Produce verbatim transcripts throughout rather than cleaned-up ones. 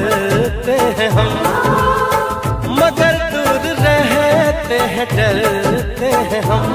करते हैं हम, मगर दूर रहते हैं, डरते हैं हम।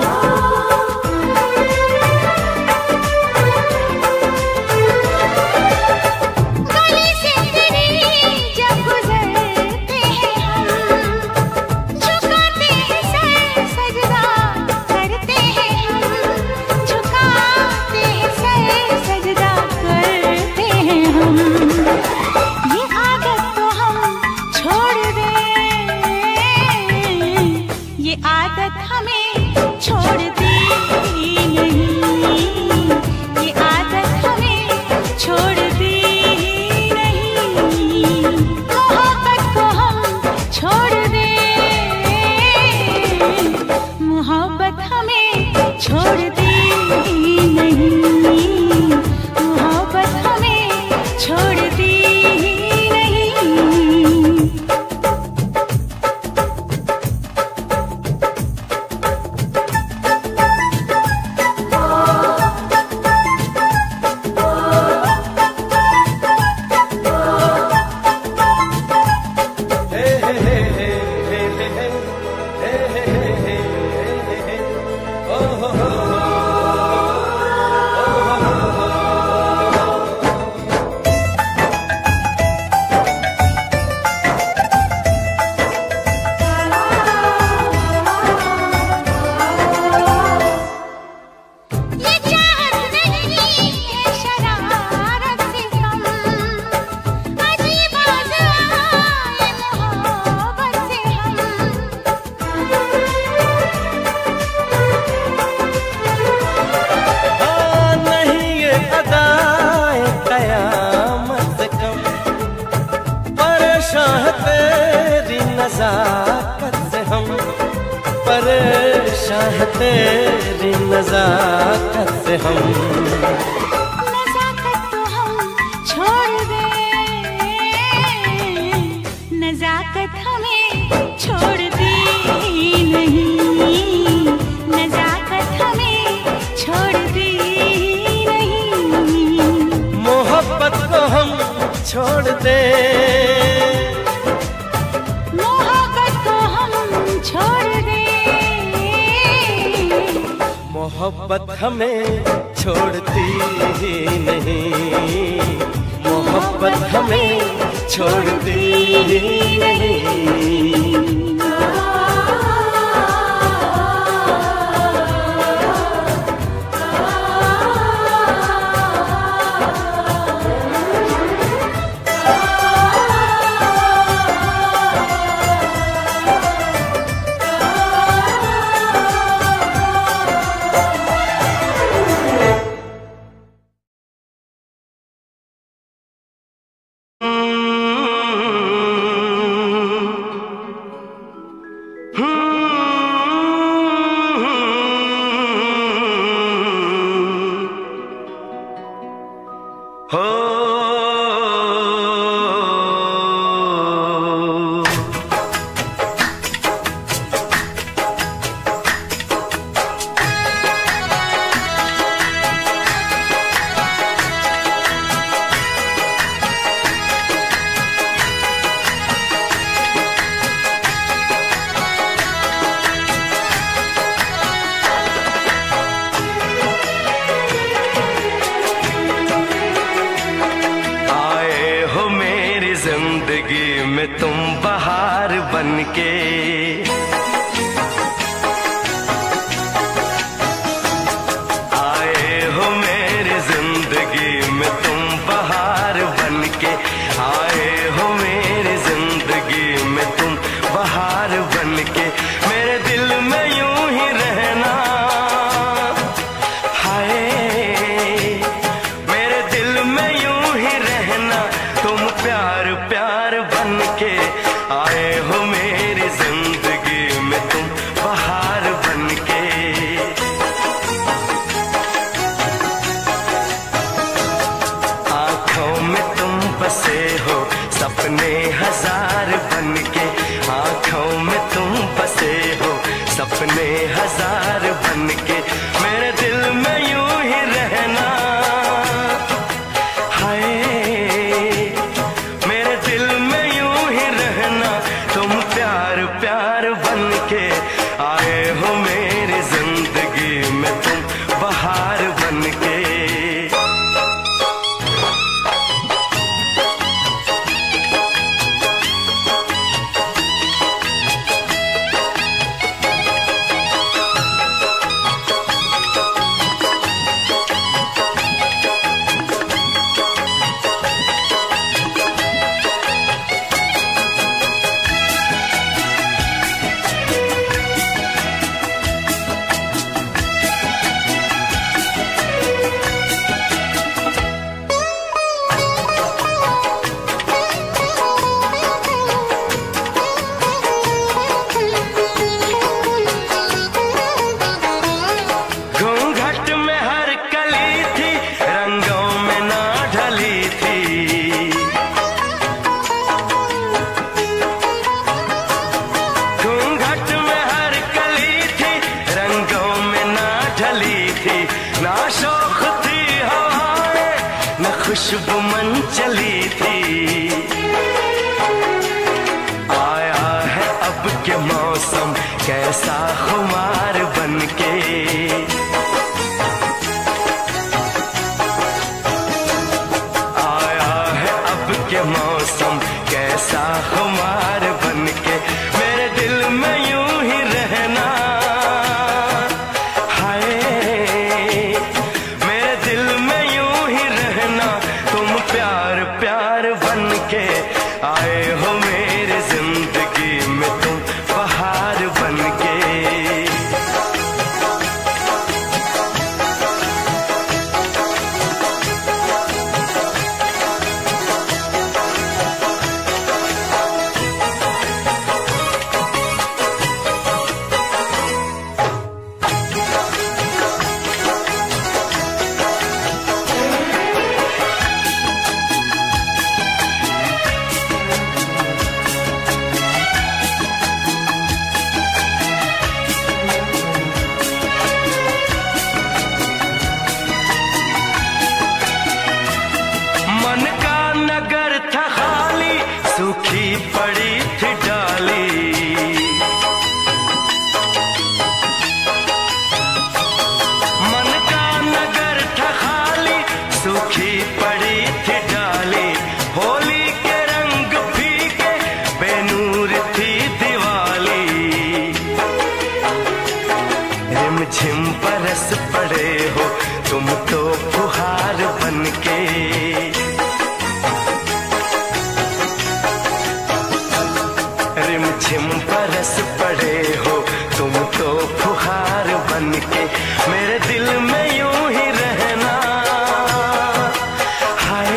नज़ाकत से हम परेशान हैं, तेरी नज़ाकत से हम। नज़ाकत तो हम छोड़ दे, नज़ाकत हमें छोड़ दी नहीं, नज़ाकत हमें छोड़ दी नहीं। मोहब्बत को हम छोड़ दे, मोहब्बत हमें छोड़ती ही नहीं, मोहब्बत हमें छोड़ती ही नहीं। जिंदगी में तुम बहार बनके, आए हो मेरी जिंदगी में तुम बहार बनके, आए हो मेरी जिंदगी में तुम बहार बनके। मेरे दिल में यूं ही रहना, हाय मेरे दिल में यूं ही रहना, तुम प्यार प्यार बनके आए हो मेरी जिंदगी में तुम बहार बनके। आँखों में तुम बसे हो सपने हजार बनके, आँखों में तुम बसे हो सपने हजार बनके। मेरे दिल में यूं ही रहना, हाय मेरे दिल में मौसम कैसा खुमार बनके, आया है अब के मौसम कैसा खुमार बनके, मेरे दिल में यूं ही रहना, हाय मेरे दिल में यूं ही रहना, तुम प्यार प्यार बनके आए हो मेरी जिंदगी में, तुम बहार बनके। सूखी पड़ी थी डाली, मन का नगर था खाली, सूखी पड़ी थी डाली, होली के रंग फीके बेनूर थी दिवाली, रिमझिम बरस पड़े हो तुम तो फुहार बनके, रिमझिम बरस पड़े हो तुम तो फुहार बनके, मेरे दिल में यूं ही रहना, हाय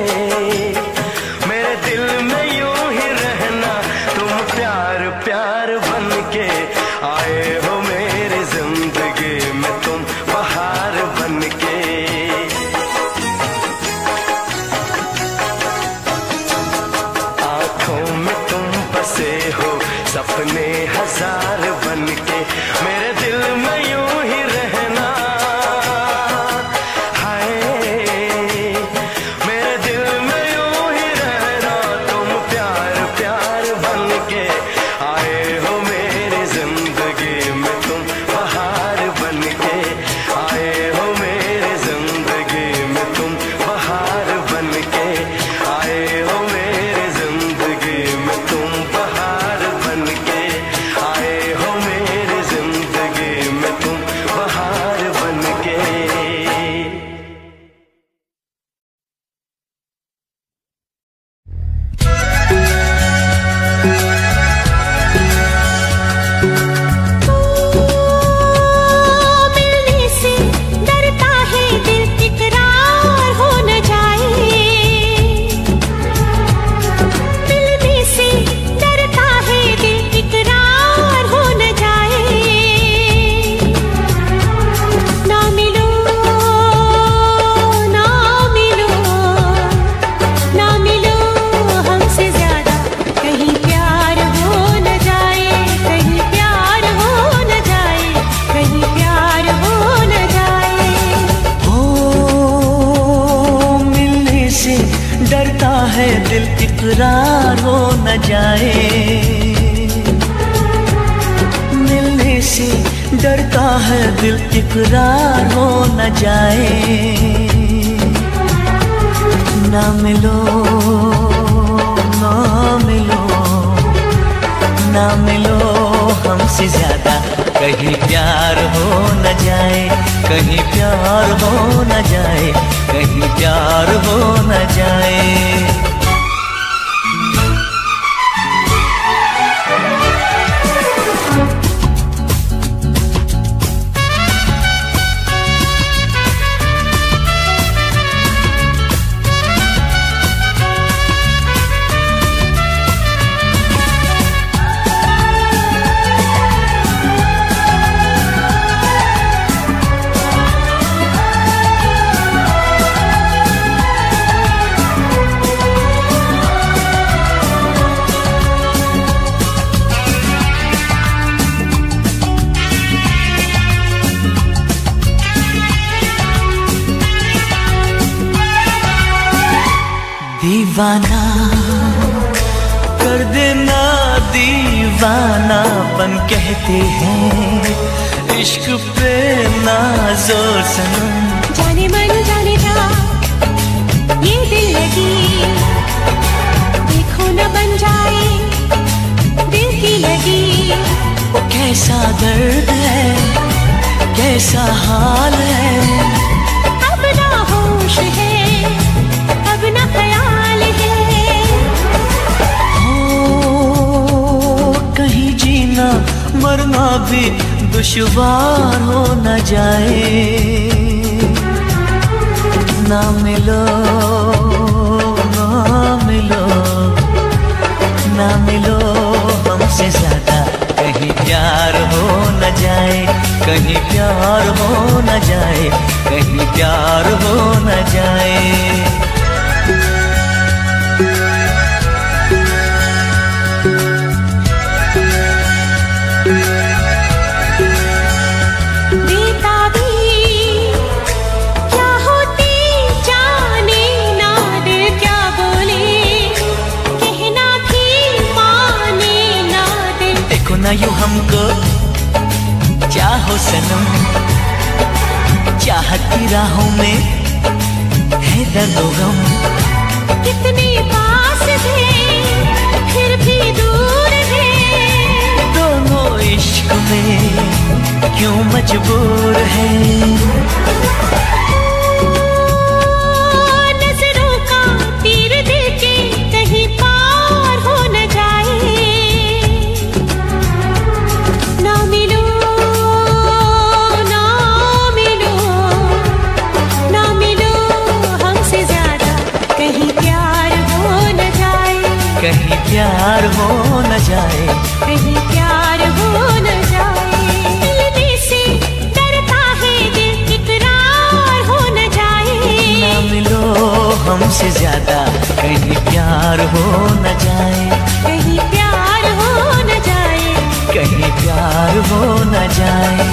मेरे दिल में यूं ही रहना, तुम प्यार प्यार बनके आए हो मेरी जिंदगी में, तुम बहार बनके। आंखों में तुम बसे हो सपने हजार बनके, मेरे दिल में यूं ही रहना, हाय मेरे दिल में यूं ही रहना, तुम प्यार प्यार बनके आए हो मेरी जिंदगी में, तुम बहार बनके आए हो मेरी जिंदगी में, तुम बहार बनके आए हो मेरी जिंदगी में, तुम बहार बनके आए हो मेरी जिंदगी में, तुम बहार बनके। मिलने से डरता है दिल, इकरार हो न जाए, मिलने से डरता है दिल, इकरार हो न जाए, ना मिलो ना मिलो ना मिलो हमसे ज्यादा, कहीं प्यार हो न जाए, कहीं प्यार हो न जाए, कहीं प्यार हो न जाए। हो मिलने से डरता है दिल, इकरार हो न जाए, मिलने से डरता है दिल, इकरार हो न जाए, ना मिलो ना मिलो ना मिलो हमसे ज्यादा, कहीं प्यार हो न जाए, कहीं प्यार हो न जाए, कहीं प्यार हो न जाए। दीवाना कर देना दीवाना, दीवानापन कहते हैं, इश्क प्रेम नाज़ो सनम। जाने मन जाने जा ये दिल लगी, देखो न बन जाए दिल की लगी। वो कैसा दर्द है, कैसा हाल है, अब ना होश है, अब ना ख्याल है। हो कहीं जीना मरना भी दुश्वार हो न जाए। ना मिलो ना मिलो ना मिलो हमसे ज्यादा, कहीं प्यार हो न जाए, कहीं प्यार हो न जाए, कहीं प्यार हो न जाए। ना यूं हमको चाहो सनम, चाहत की राहों में है दर्द और गम। कितने पास थे फिर भी दूर थे, दोनों इश्क में क्यों मजबूर है। नजरों का तीर दिल के कहीं पार हो न जाए। ना मिलो ना मिलो ना मिलो हमसे ज्यादा, कहीं प्यार हो न जाए, कहीं प्यार हो न जाए, कहीं प्यार हो न जाए। मिलने से डरता है दिल, इकरार हो न जाए। ना मिलो हमसे ज्यादा, कहीं प्यार हो न जाए, कहीं प्यार हो न जाए, कहीं प्यार हो न जाए।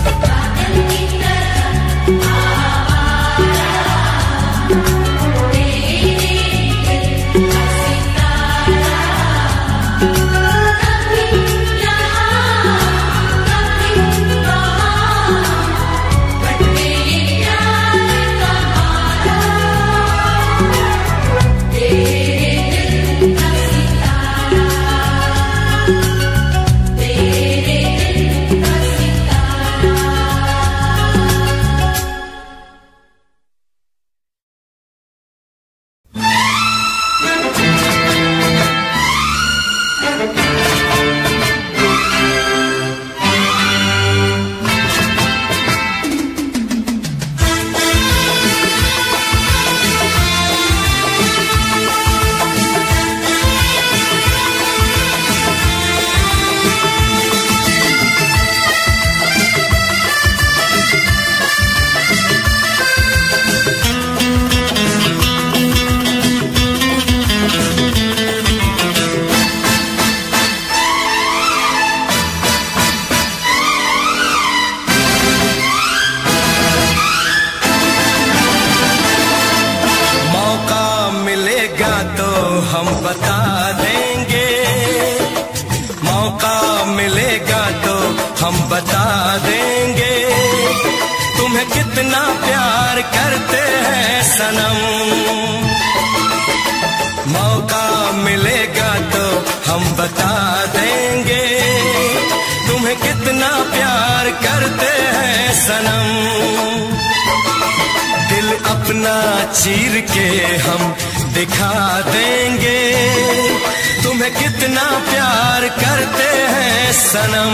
चीर के हम दिखा देंगे, तुम्हें कितना प्यार करते हैं सनम।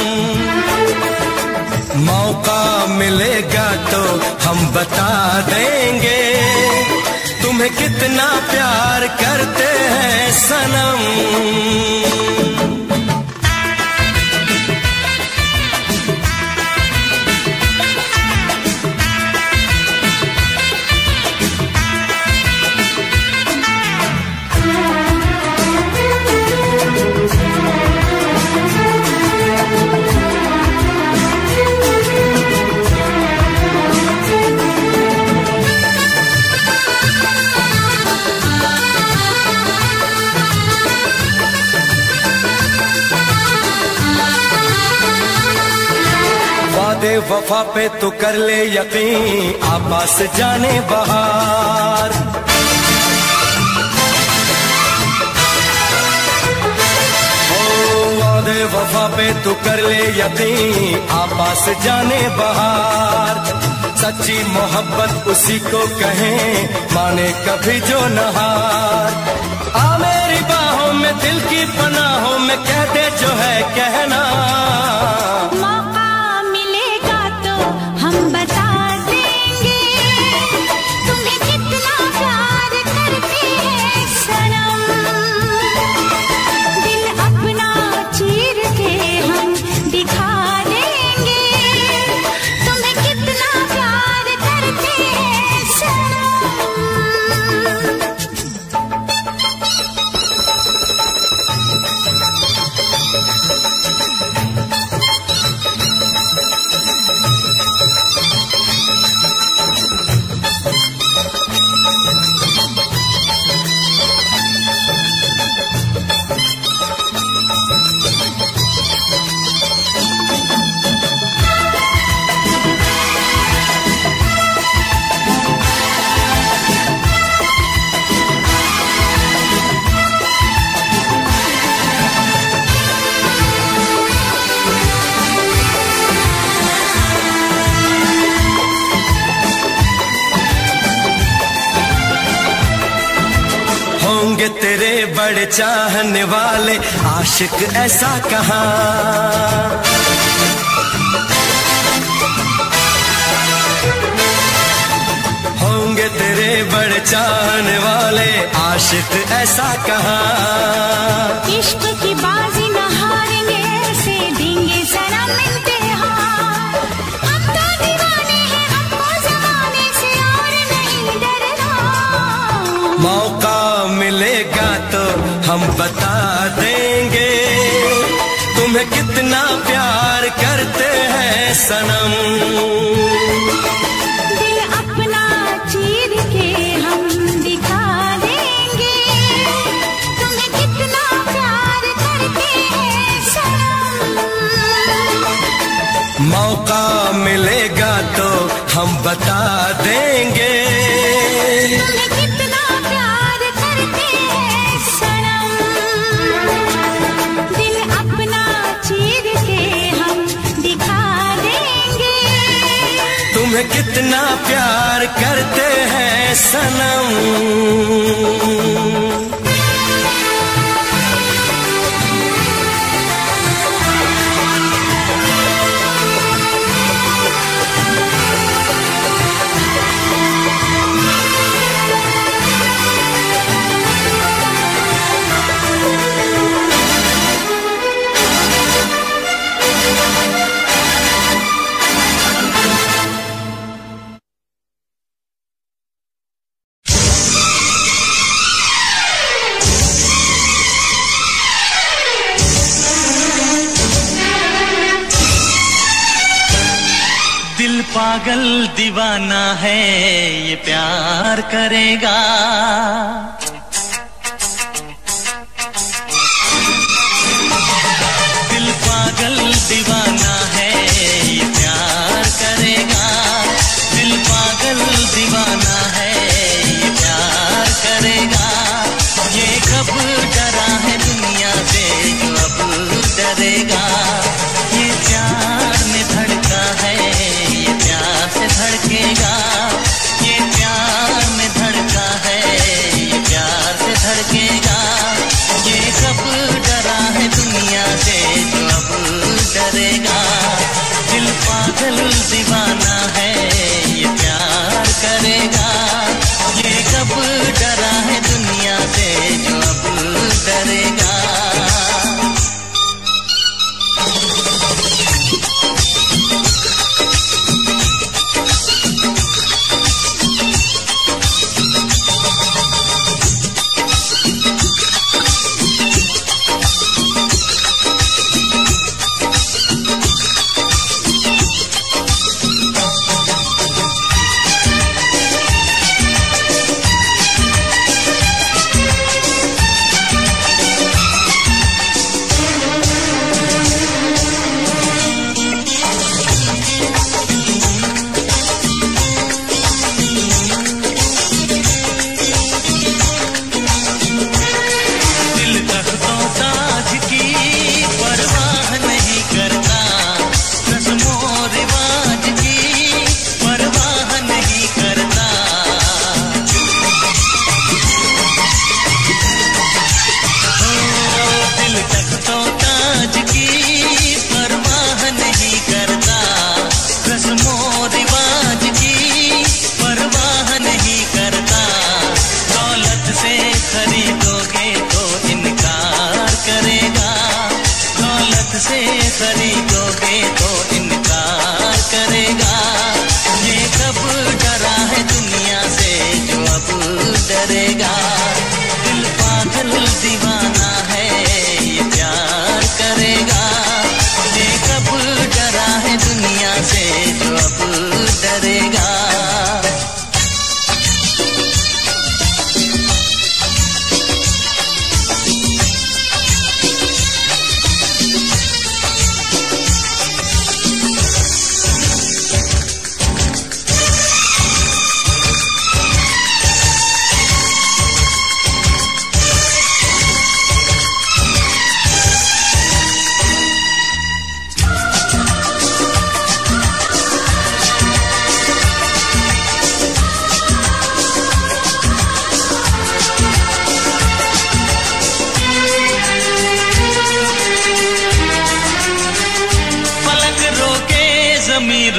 मौका मिलेगा तो हम बता देंगे, तुम्हें कितना प्यार करते हैं सनम। वफा पे तू कर ले यकीन, आपास जाने बहार। ओ वादे वफा पे तू कर ले यकीन, आपास जाने बहार। सच्ची मोहब्बत उसी को कहें, माने कभी जो नहार। आ मेरी बाहों में दिल की पनाहों में कह दे जो है कहना। मौका मिलेगा तो हम बता देंगे, तुम्हें कितना प्यार करते हैं सनम। दिल अपना चीर के हम दिखा देंगे, तुम्हें कितना प्यार करते हैं सनम। होंगे तेरे बड़े चाहने वाले आशिक ऐसा कहाँ। होंगे तेरे बड़े चाहने वाले आशिक ऐसा कहाँ। इश्क की बाजी न हारेंगे, ऐसे देंगे सनम इम्तिहान। हम तो दीवाने हैं, हमको जमाने से और नहीं डरना। मौका मिलेगा तो हम बता देंगे, तुम्हें कितना प्यार करते हैं सनम। दिल अपना चीर के हम दिखा देंगे, तुम्हें कितना प्यार करते हैं सनम। मौका मिलेगा तो हम बता देंगे, तुम्हें कितना प्यार करते हैं सनम। दिल अपना चीर के हम दिखा देंगे, तुम्हें कितना प्यार करते हैं सनम। दिल पागल दीवाना है, ये प्यार करेगा। दिल पागल दीवाना है, ये प्यार करेगा। दिल पागल दीवाना है, ये प्यार करेगा। ये कब डरा है दुनिया से जो अब डरेगा। ये प्यार में धड़का है, ये प्यार से धड़केगा। ये प्यार में धड़का है, ये प्यार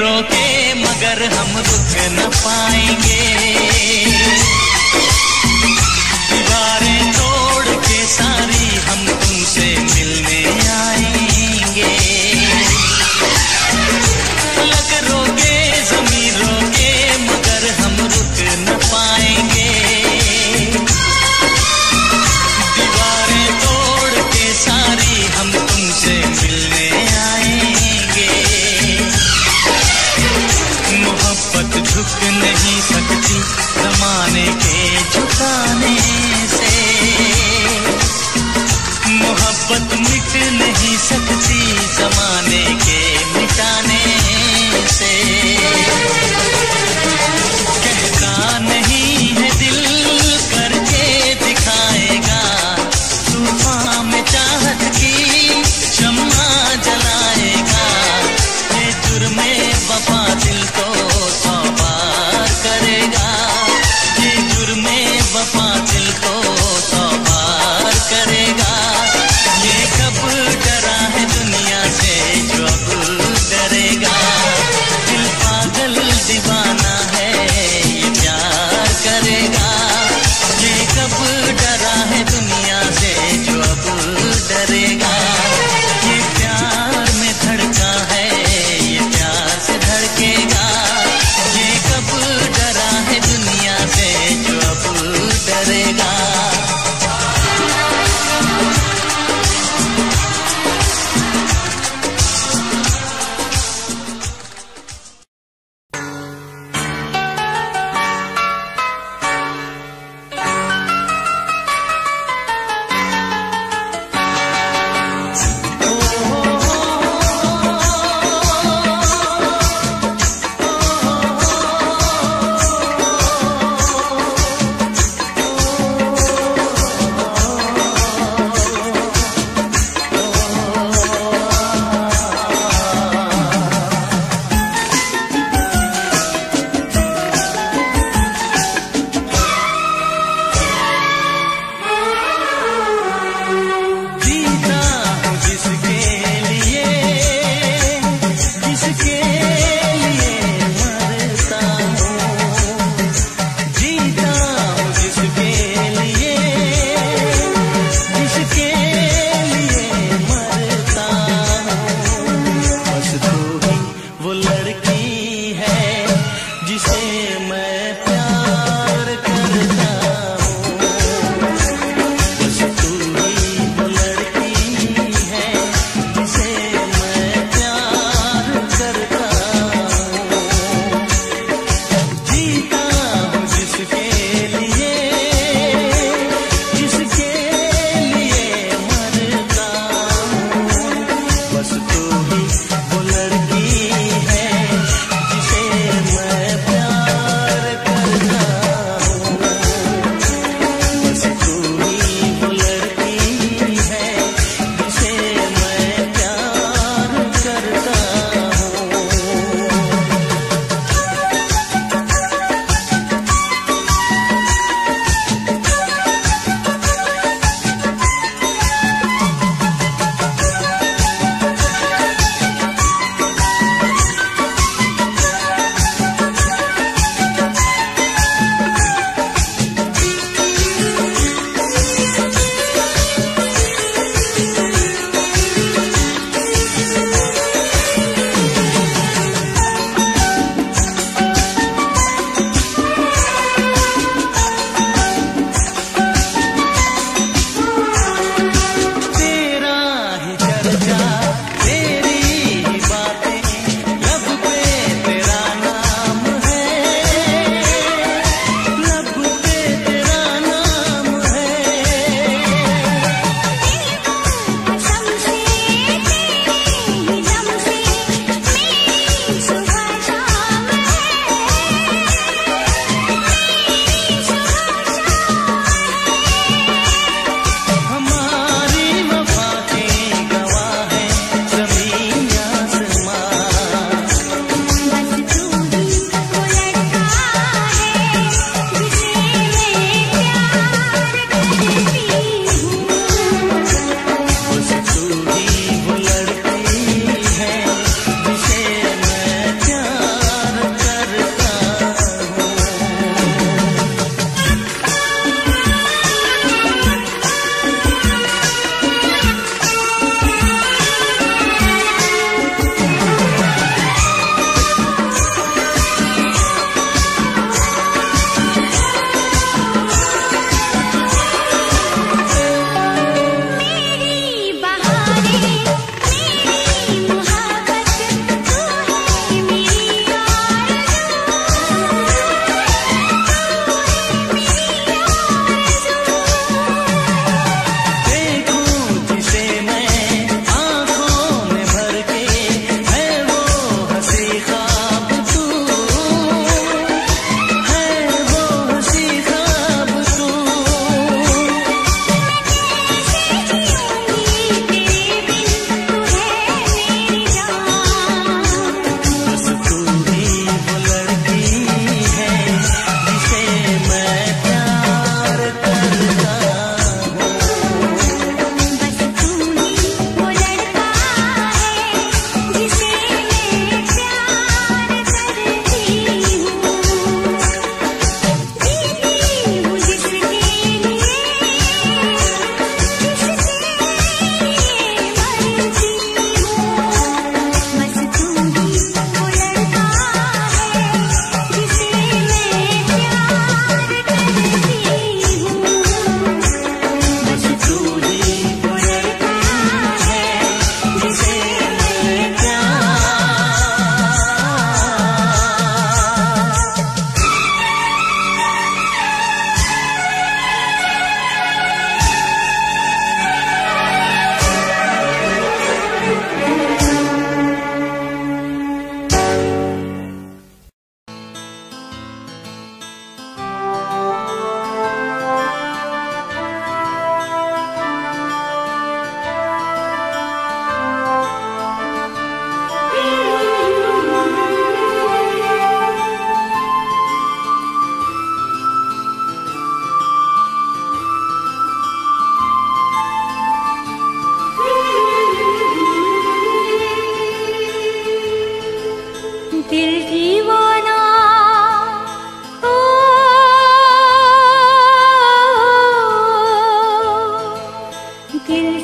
रोके मगर हम रुक न पाएंगे। दीवारें तोड़ के सारी हम तुमसे मिलने आएंगे। लग रोके जमीन रोके मगर हम रुक न पाएंगे। दीवारें तोड़ के सारी हम तुमसे मिलने आएंगे। मोहब्बत झुक नहीं सकती जमाने के झुकाने से। मोहब्बत मिट नहीं सकती जमाने के मिटाने से। कहता नहीं है दिल करके दिखाएगा। तूफान में चाहत की शम्मा जलाएगा। ये जुर्मे वफा दिल को सौ बार करेगा। ये जुर्मे वफा दिल को सौ बार करेगा। ये कब डरा है दुनिया से जो अब डरेगा। दिल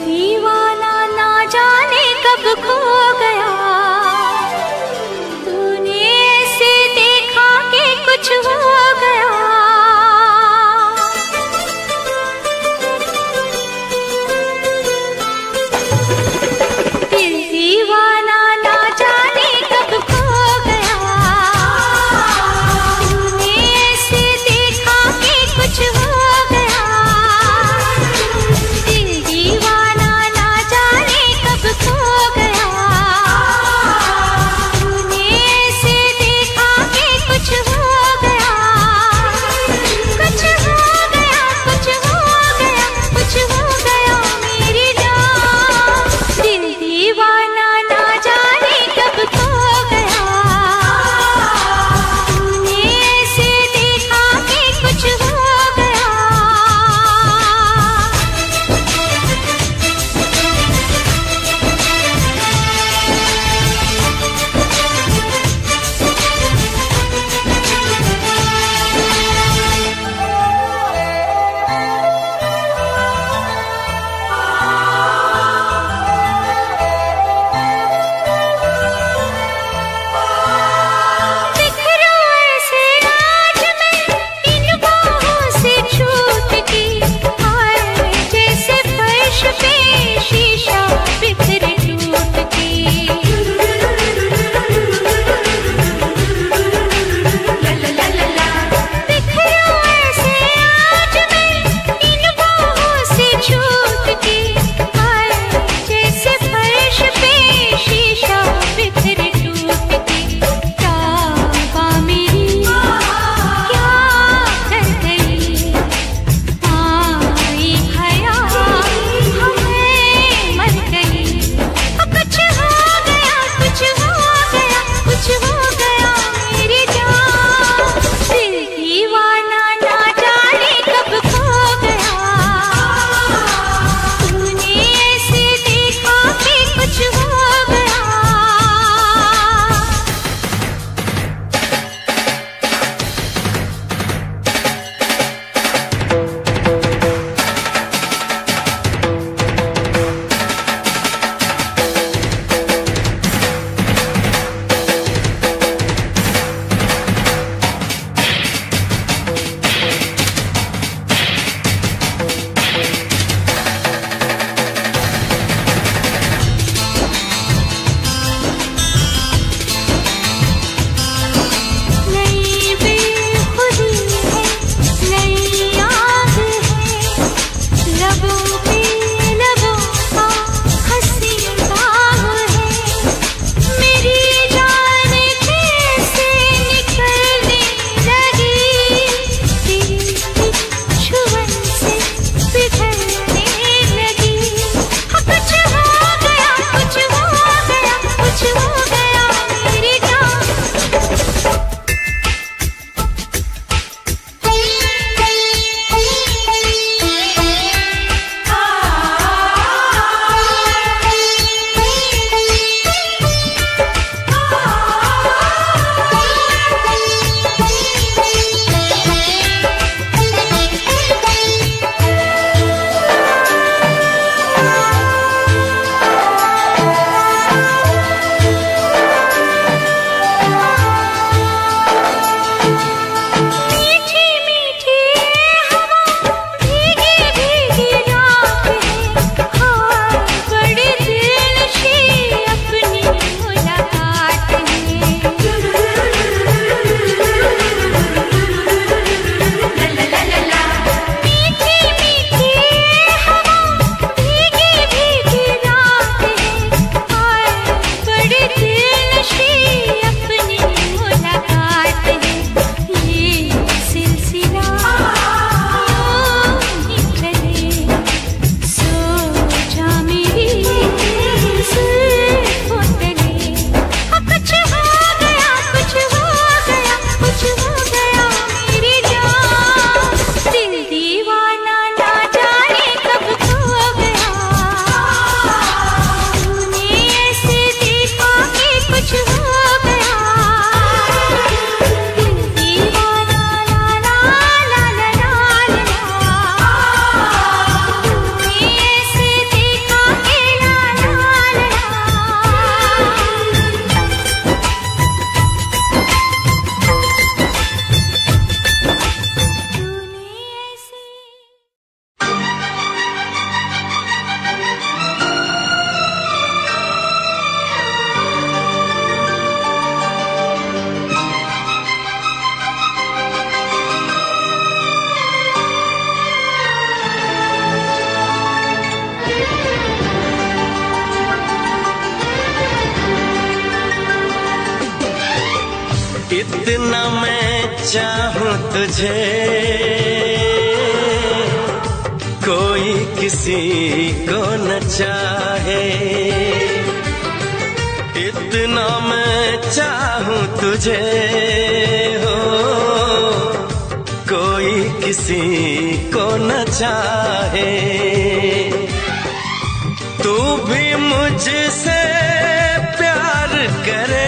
दीवाना ना जाने कब खो गया, तूने ऐसे देखा कि कुछ हो गया। दिल दीवाना ना जाने कब खो गया, तूने ऐसे देखा कि कुछ हो गया। दिल दीवाना ना जाने कब खो गया, इतना मैं चाहूं तुझे कोई किसी को न चाहे, इतना मैं चाहूं तुझे हो कोई किसी को न चाहे। तू भी मुझसे प्यार करे,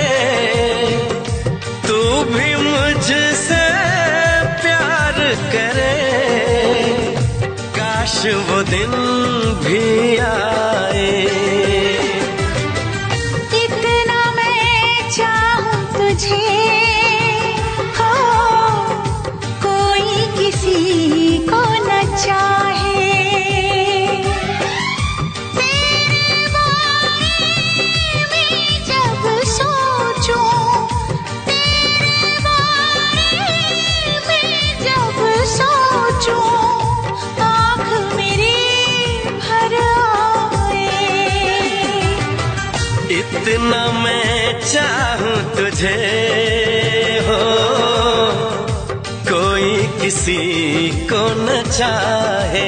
तू भी मुझसे प्यार करे, काश वो दिन भी आए। इतना मैं चाहूं तुझे हो कोई किसी को न चाहे, तेरे बारे में जब सोचूं, तेरे बारे में जब सोचूं, आँख मेरी भर आए। इतना मैं चाहूं तुझे हो कोई किसी को न चाहे।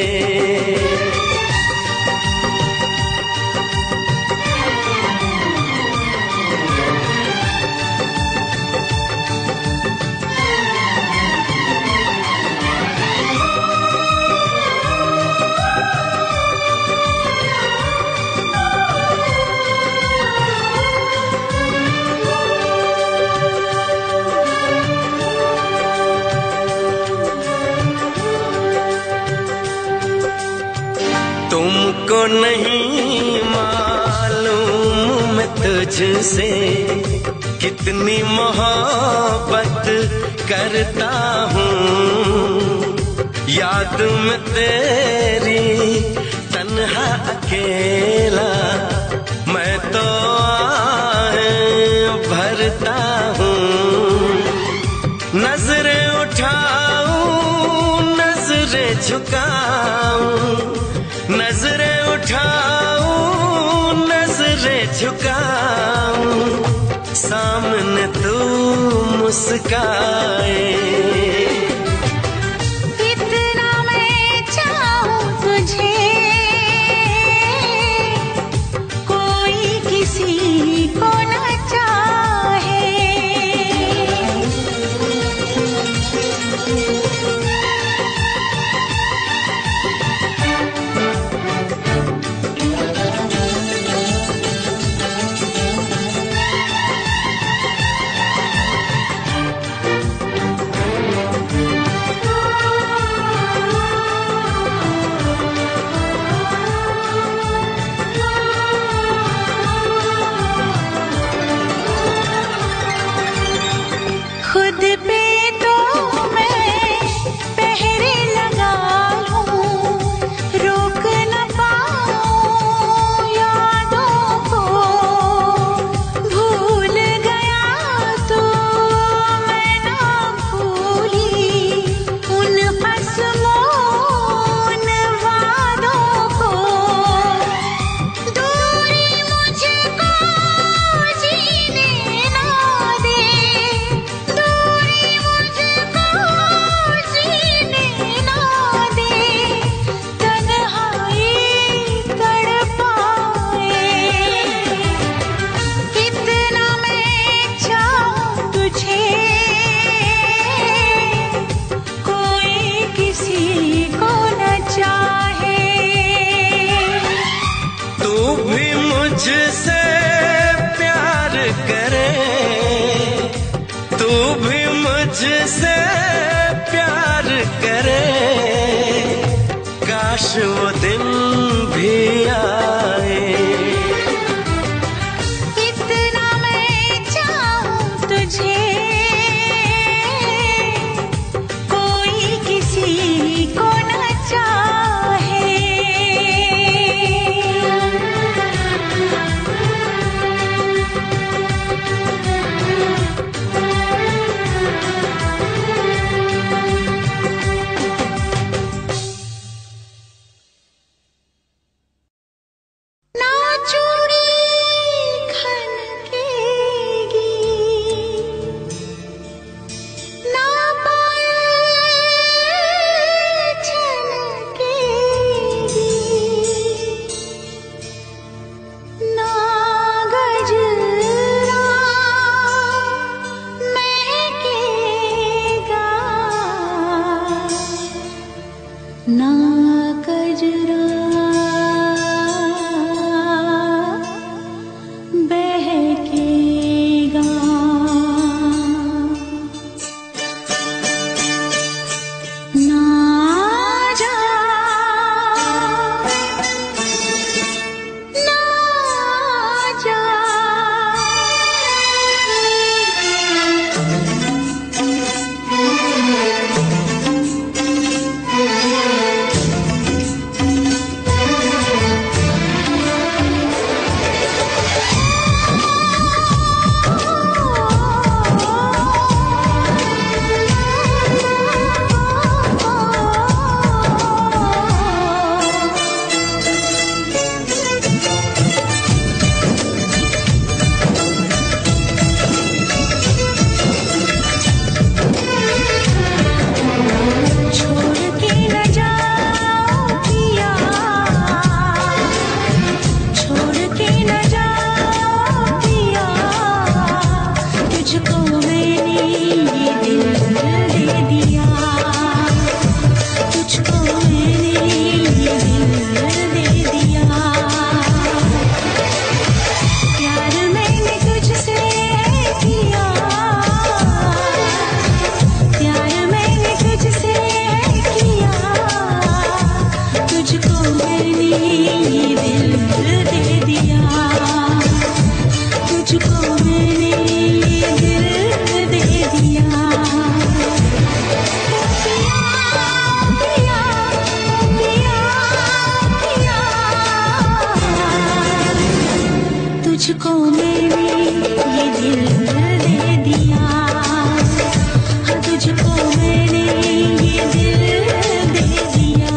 तुमको नहीं मालूम मैं तुझसे कितनी मोहब्बत करता हूँ। याद में तेरी तन्हा अकेला मैं तो आहें भरता हूँ। नजरें उठाऊं नजरें झुकाऊं, नजरें उठाऊं नजरें झुकाऊं, सामने तू मुस्काए। इतना मैं चाहूं तुझे कोई किसी को न चाहे। खुद पे तो मैं पहरे लगा लूं, रोक न पाऊं यादों को। भूल गया तो मैं ना भूली उन कसमों उन वादों को। दूरी मुझको जीने ना दे, दूरी मुझको जीने ना दे, तन्हाई तड़पाए। इतना मैं चाहूं तुझे कोई किसी को न चाहे। तू भी मुझसे प्यार करे, तू भी मुझसे प्यार करे, काश वो दिन भी आए। इतना मैं चाहूं तुझे कोई किसी को न चाहे। तुझको मैंने ये दिल दे दिया, तुझको मैंने ये दिल दे दिया।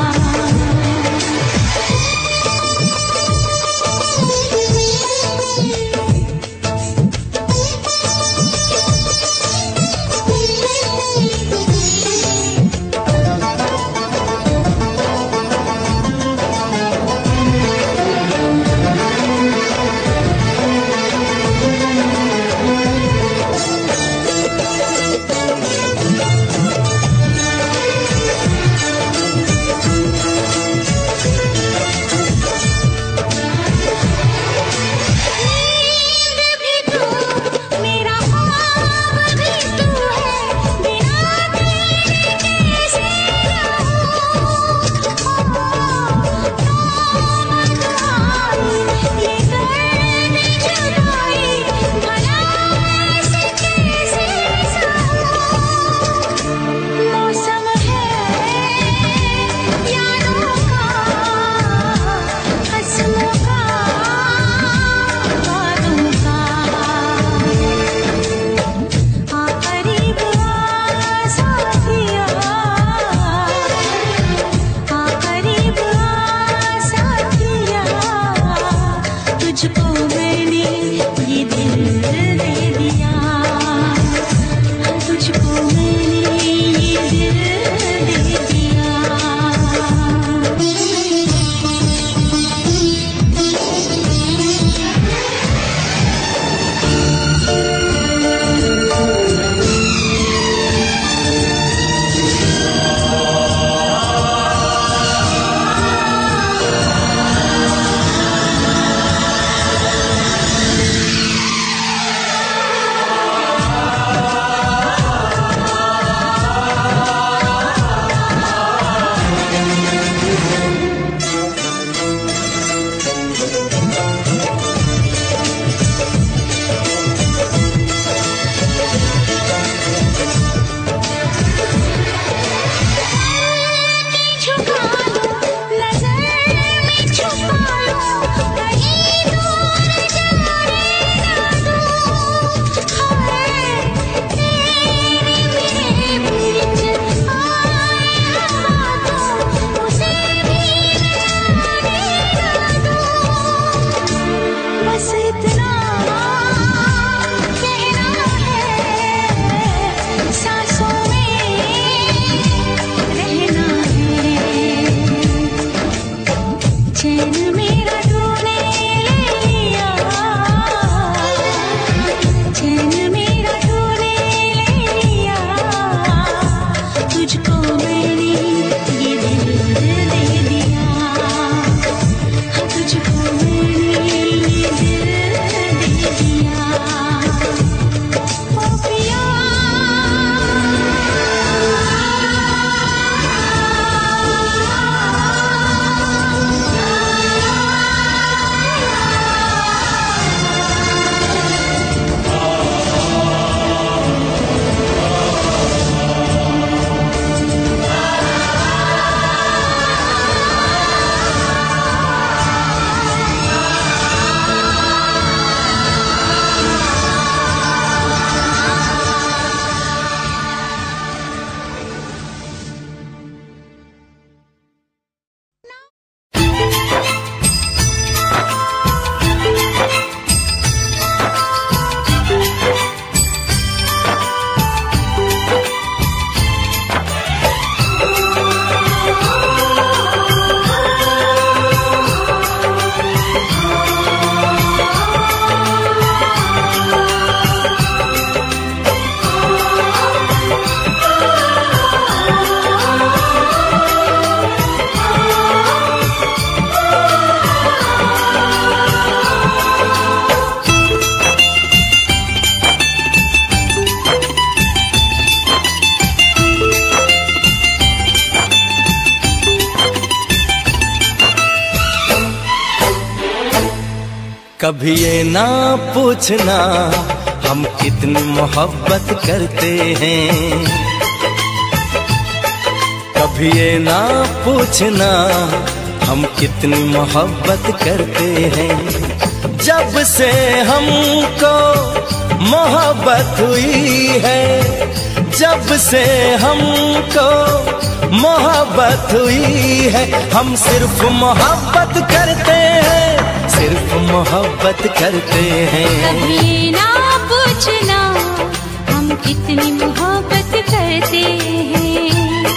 कभी ये ना पूछना हम कितनी मोहब्बत करते हैं, कभी ये ना पूछना हम कितनी मोहब्बत करते हैं। जब से हमको मोहब्बत हुई है, जब से हमको मोहब्बत हुई है, हम सिर्फ मोहब्बत करते हैं, सिर्फ मोहब्बत करते हैं। कभी ना पूछना हम कितनी मोहब्बत करते हैं,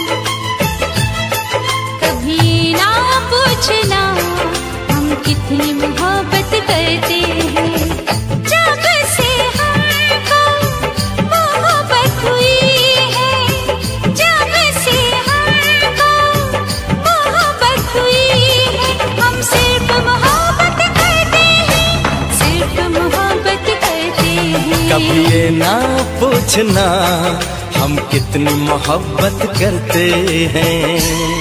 कभी ना पूछना हम कितनी मोहब्बत करते हैं। जब से हमको मोहब्बत हुई है, जब से हमको मोहब्बत हुई है, हम सिर्फ मोहब्बत करते हैं, सिर्फ मोहब्बत करते हैं। कभी ये ना पूछना हम कितनी मोहब्बत करते हैं।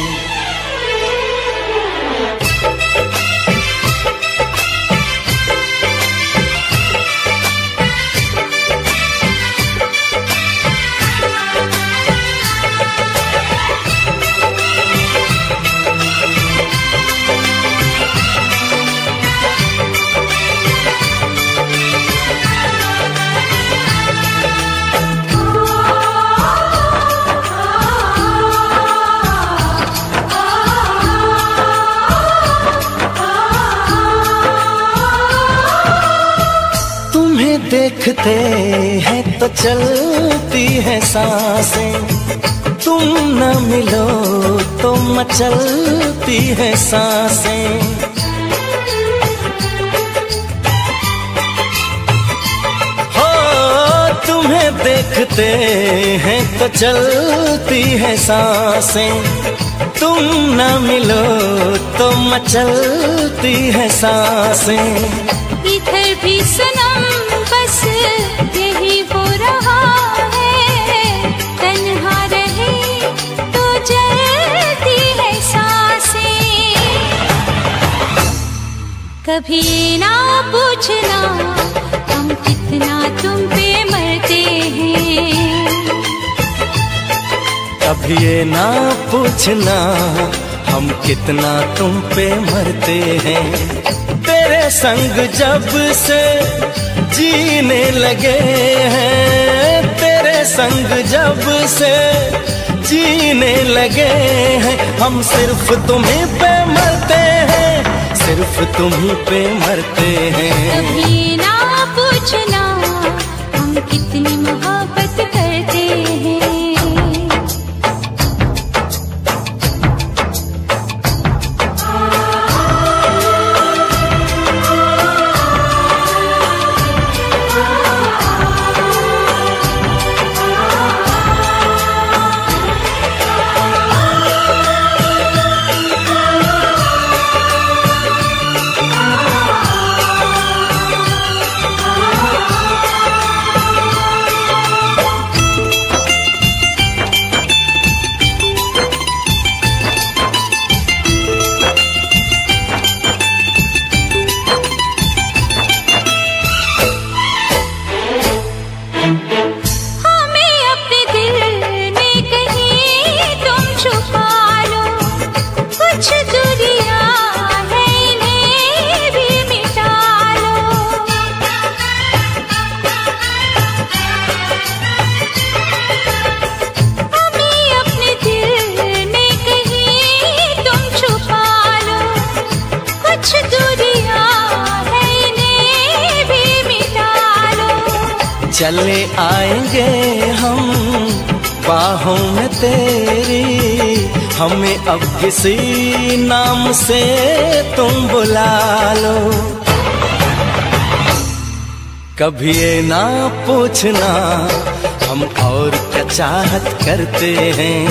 देखते हैं तो चलती है सांसें, तुम न मिलो तो मचलती है सांसें। हो तुम्हें देखते हैं तो चलती है सांसें, तुम न मिलो तो मचलती है सांसें। इधर भी सनम बस यही हो रहा है, तन्हा रहे तो जलती है सांसें। कभी ना पूछना हम कितना तुम पे मरते हैं, कभी ये ना पूछना हम कितना तुम पे मरते हैं। तेरे संग जब से जीने लगे हैं, तेरे संग जब से जीने लगे हैं, हम सिर्फ तुम्हीं पे मरते हैं, सिर्फ तुम्हीं पे मरते हैं। कभी ना पूछना हम कितनी मोहब्बत करते हैं। चले आएंगे हम बाहों में तेरी, हमें अब किसी नाम से तुम बुला लो। कभी ये ना पूछना हम और क्या चाहत करते हैं,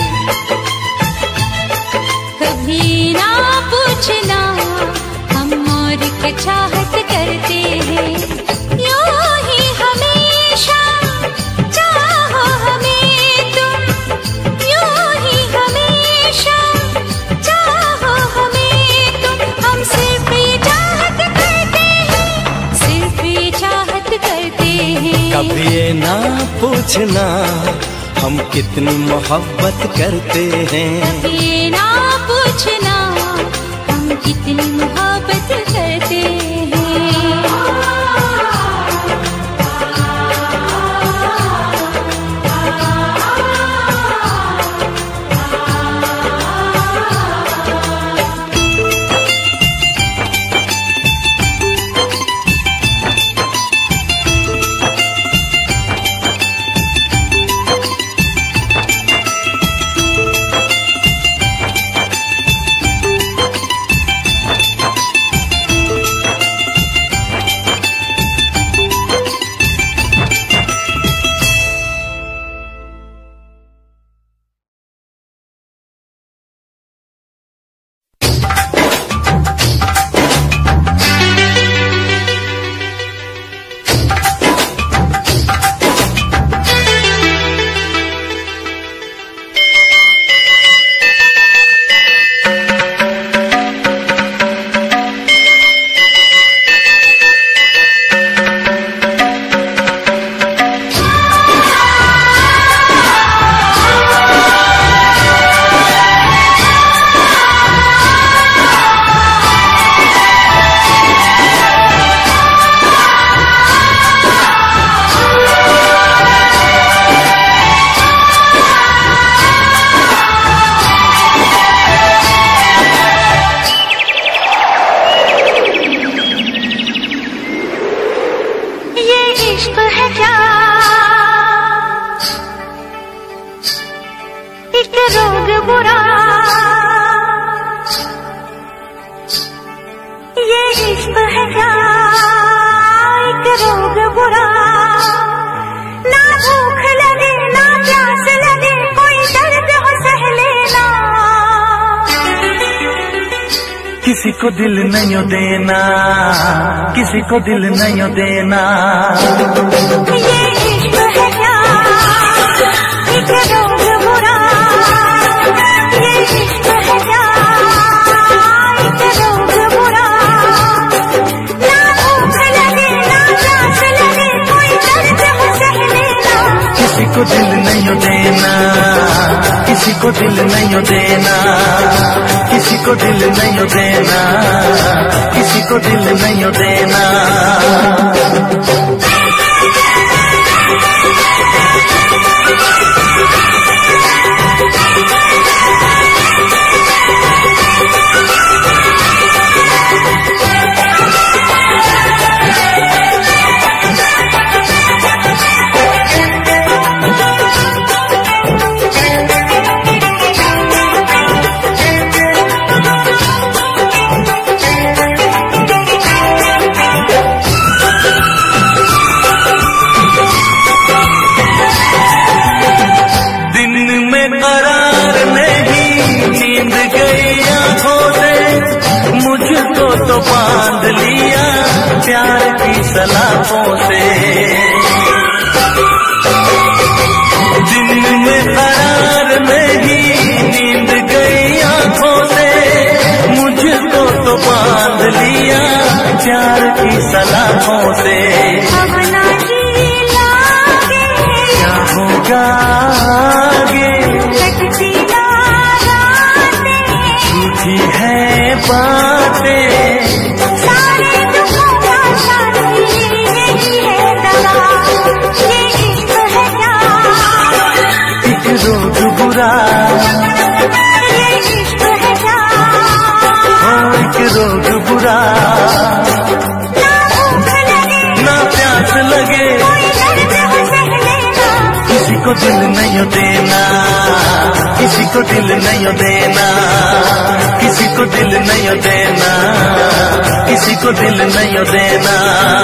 कभी ना पूछना हम और क्या चाहत करते हैं। यूं ही हमेशा चाहो हमें तुम, यूं ही हमेशा चाहो हमें तुम, हम सिर्फ ये चाहत करते हैं, सिर्फ ये चाहत करते हैं। कभी ये ना पूछना हम कितनी मोहब्बत करते हैं, कभी ना पूछना हम कितनी मोहब्बत करते हैं। किसी को दिल नहीं देना, किसी को दिल नहीं देना। ये इश्क है क्या एक रोग बुरा, ये इश्क है क्या एक रोग बुरा। ना भूख लगे ना प्यास लगे कोई दर्द हो सह लेना। किसी को दिल नहीं देना, किसी को दिल नहीं देना, किसी को दिल नहीं देना, किसी को दिल नहीं देना। तो बांध लिया प्यार की सलाखों से, दिन में करार नहीं नींद गई आंखों से। मुझको तो बांध लिया प्यार की सलाखों से। अब ना जी लागे क्या होगा आगे, कटती ना रातें, झूठी है बातें, सारे दुखों का साथी यही है दवा। ये इश्क है क्या एक रोग बुरा, ये इश्क है क्या हो एक रोग बुरा। ना भूख लगे ना प्यास लगे कोई दर्द हो सह लेना। किसी को दिल नहीं देना, किसी को दिल नहीं देना, किसी को दिल नहीं देना, किसी को दिल नहीं देना।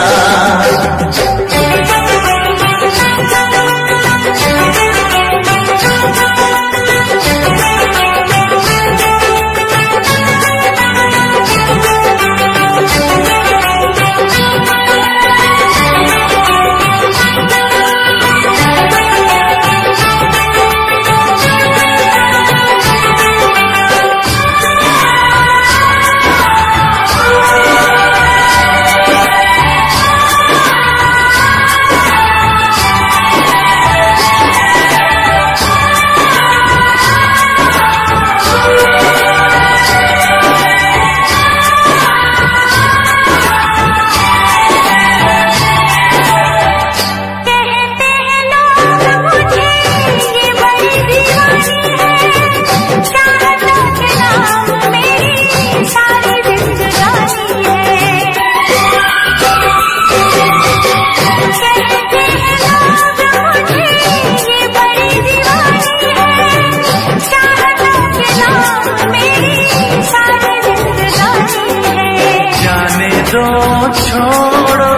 छोड़ो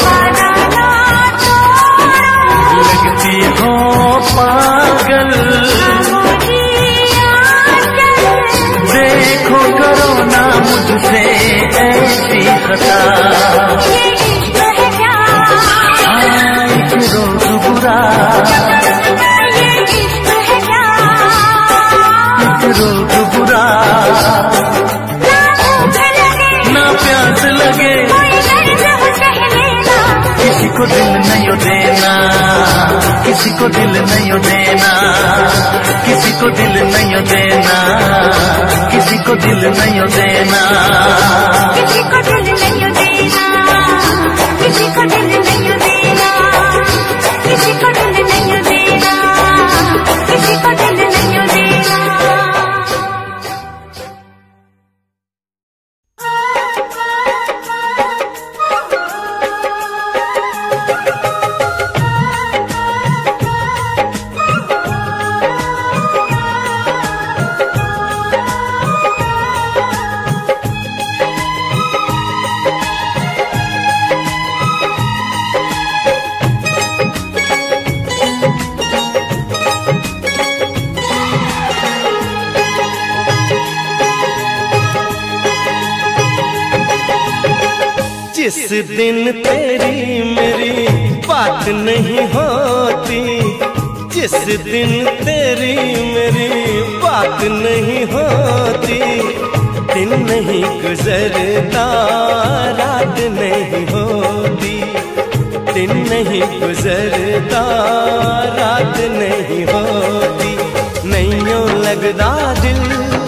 लगती हो पागल, देखो करो ना मुझसे ऐसी खता। एक रोग बुरा, एक रोग बुरा, ना प्यास लगे किसी को दिल नहीं देना, किसी को दिल नहीं देना, किसी को दिल नहीं देना, किसी को दिल नहीं देना, किसी को दिल नहीं देना, किसी को दिल नहीं देना, किसी को दिल नहीं देना, किसी को दिल नहीं देना। जिस दिन तेरी मेरी बात नहीं होती, जिस दिन तेरी मेरी बात नहीं होती, दिन नहीं गुजरता रात नहीं होती, दिन नहीं गुजरता रात नहीं होती। नैयों लगदा दिल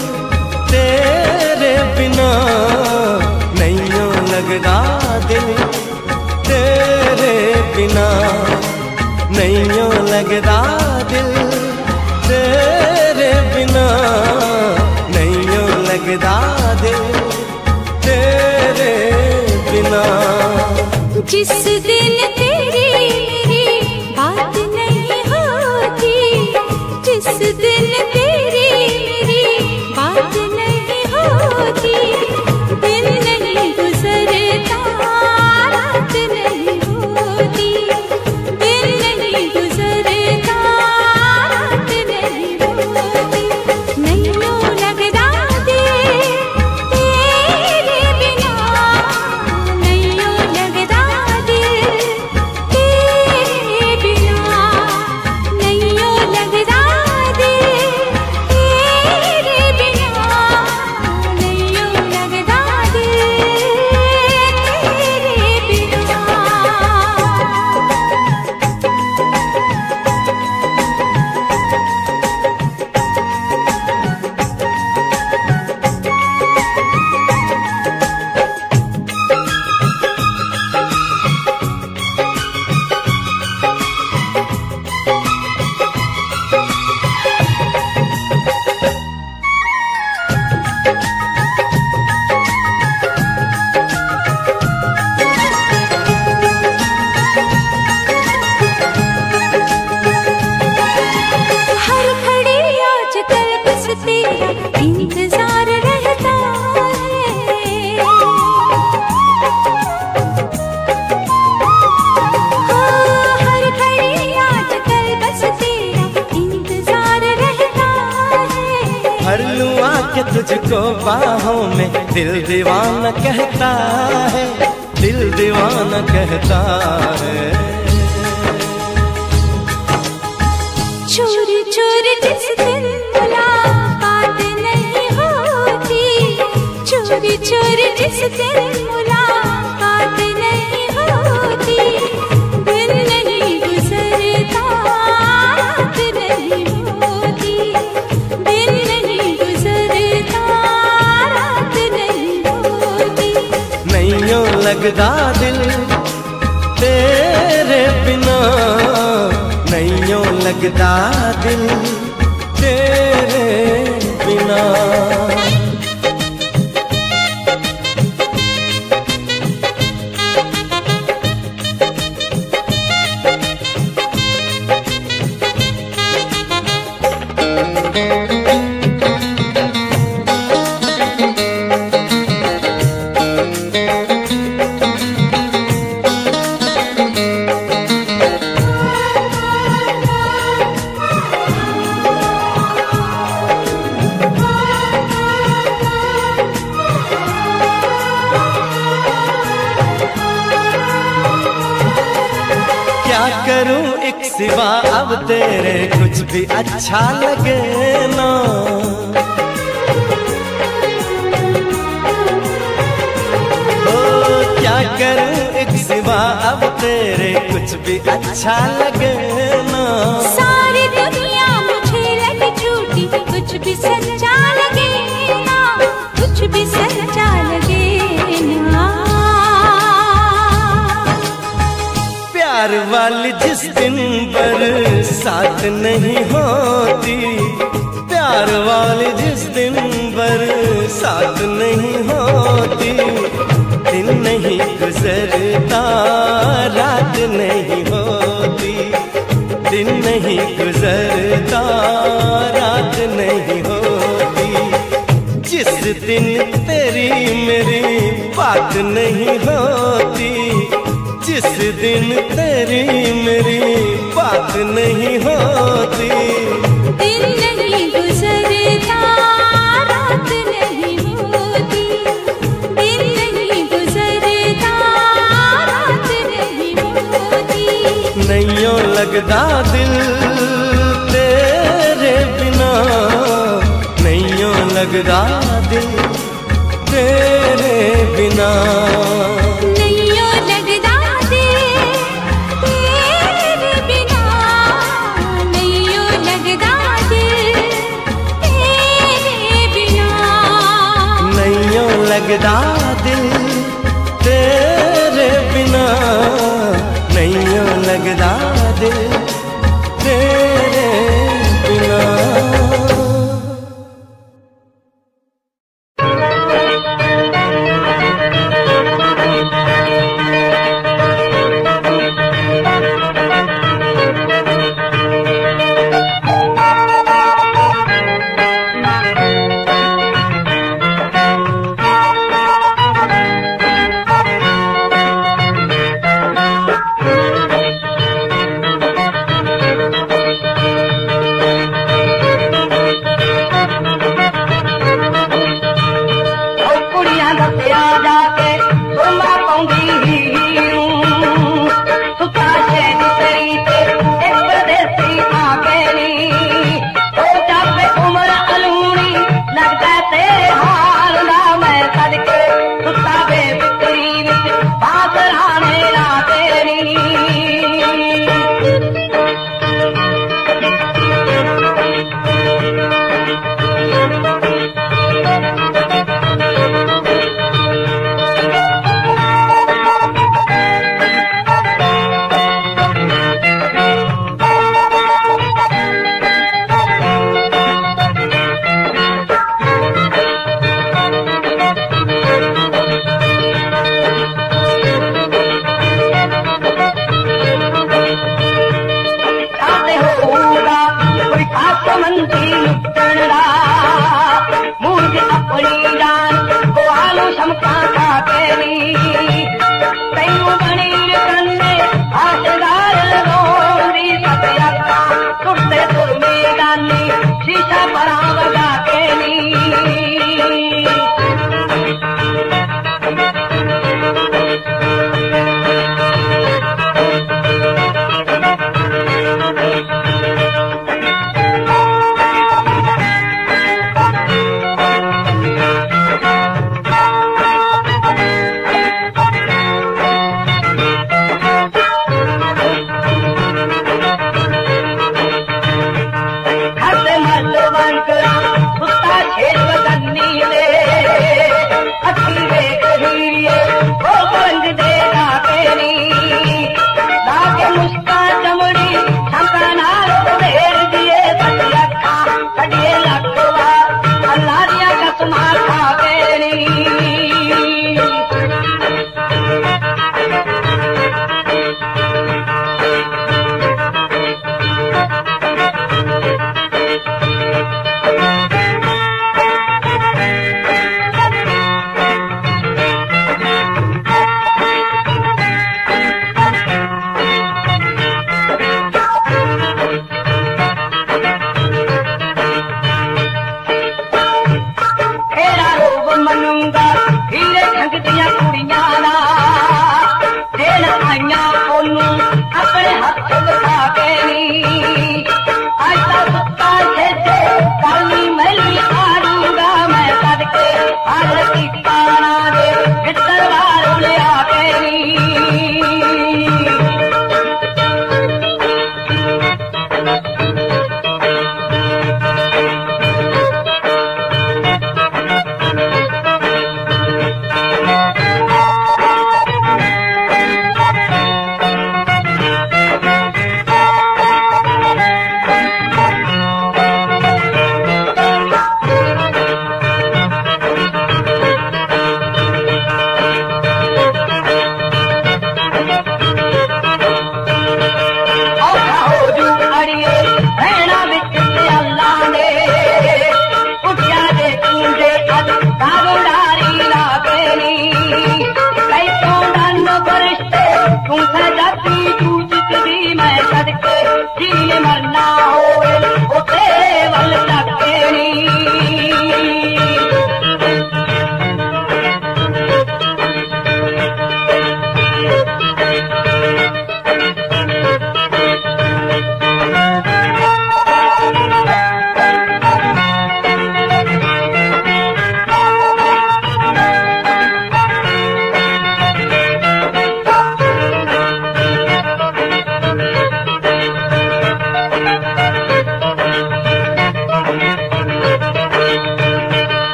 तेरे बिना, नैयों लगदा दिल तेरे बिना, नैयों लगदा दिल तेरे बिना, नैयों लगदा दिल तेरे बिना। जिस दिन तेरी मेरी बात नहीं होती, जिस दिन तेरी मेरी बात नहीं होती, दिन नहीं गुजरता रात नहीं होती, दिन नहीं गुजरता रात नहीं होती। नैयों लगदा दिल तेरे बिना, नैयों लगदा दिल तेरे बिना, नैयों लगदा दिल तेरे बिना, नैयों लगदा दिल तेरे बिना। हर घड़ी आजकल बस तेरा इंतजार रहता है, हाँ, हर घड़ी आजकल बस तेरा इंतजार रहता है। भर लूं आके तुझको बाहों में, दिल दीवाना कहता है, दिल दीवाना कहता है। चोरी चोरी जिस दिन मुलाकात नहीं होती, चोरी चोरी जिस दिन मुलाकात नहीं होती, दिन नहीं गुजरता रात नहीं होती, दिन नहीं गुजरता रात नहीं होती। नैयों लगदा दिल तेरे बिना, नैयों लगदा दिल तेरे बिना। क्या करूं एक सिवा अब तेरे कुछ भी अच्छा लगे ना, ओ क्या करूं एक सिवा अब तेरे कुछ भी अच्छा लगे ना। सारी दुनिया मुझे लगे झूठी, कुछ भी सच्चा लगे ना, कुछ भी सच्चा लगे ना। प्यार वाली जिस दिन बरसात नहीं होती, प्यार वाली जिस दिन बरसात नहीं होती, दिन नहीं गुजरता रात नहीं होती, दिन नहीं गुजरता रात नहीं होती। जिस दिन तेरी मेरी बात नहीं होती, जिस दिन तेरी मेरी बात नहीं होती, दिन नहीं गुजरता रात नहीं होती, दिन नहीं गुजरता लगदा दिल तेरे बिना, नैयों लगदा दिल तेरे बिना। नैयों लगदा दिल तेरे बिना, नैयों लगदा दिल तेरे बिना। नैयों लगदा दिल तेरे बिना, नैयों लगदा दिल तेरे बिना।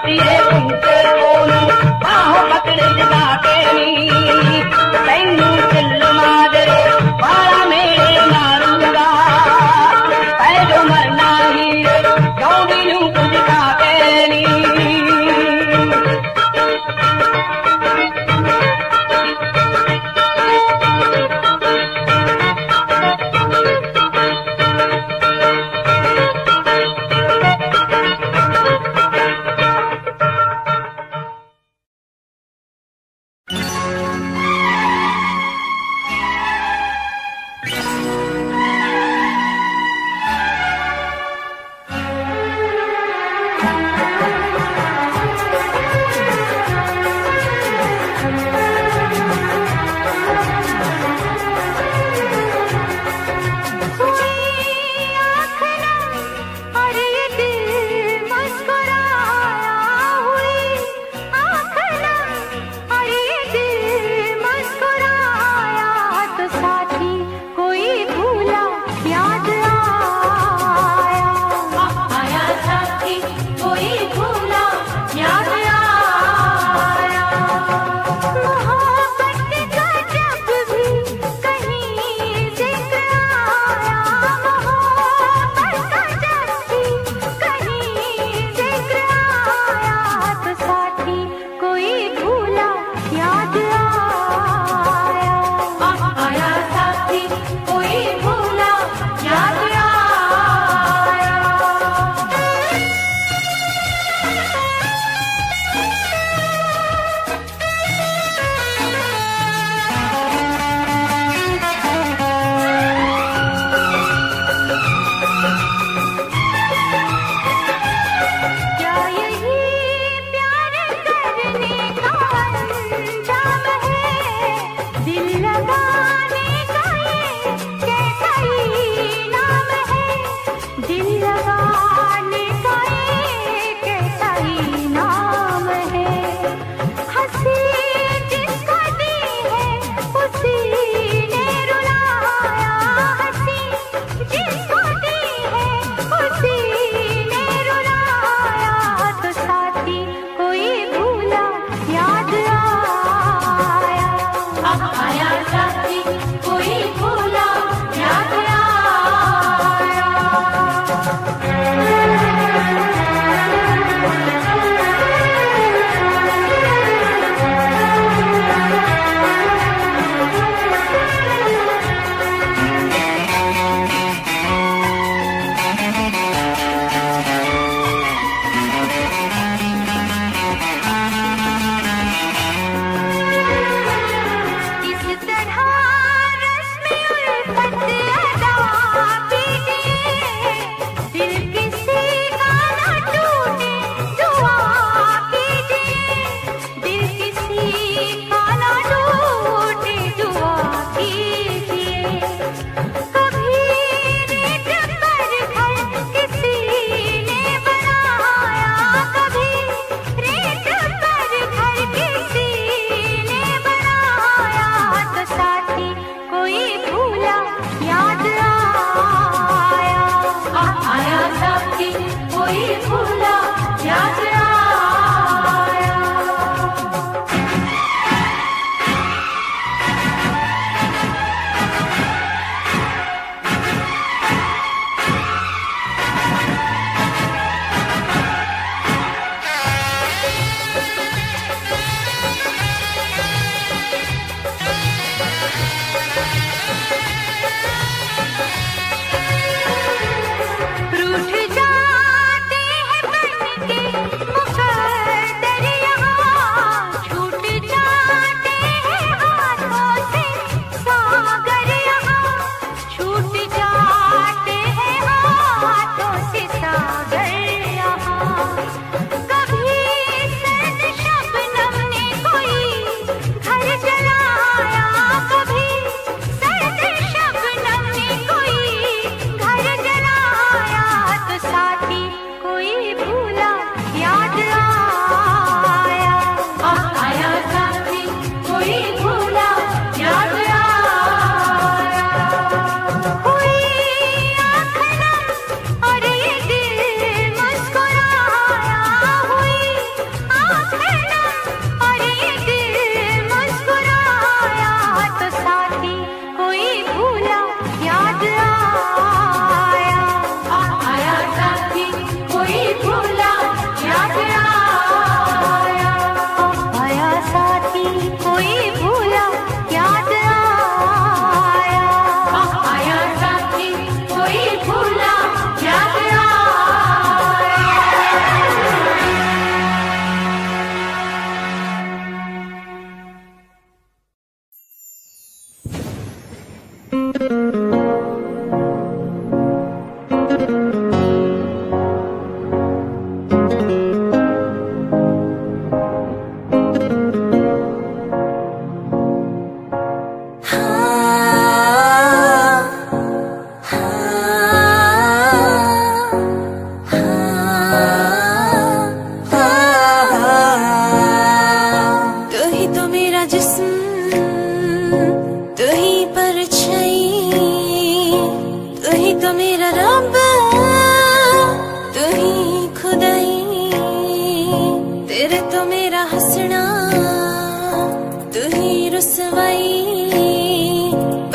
तेरे उनके कोनू बाहों पकड़ लगा के नी तैनू दिल मादरे बाला मेरे मारूंगा ऐ जो मरना ही क्यों भी नू कुछ खा के नी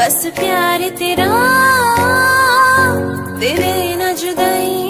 बस प्यार तेरा तेरे ना जुदाई।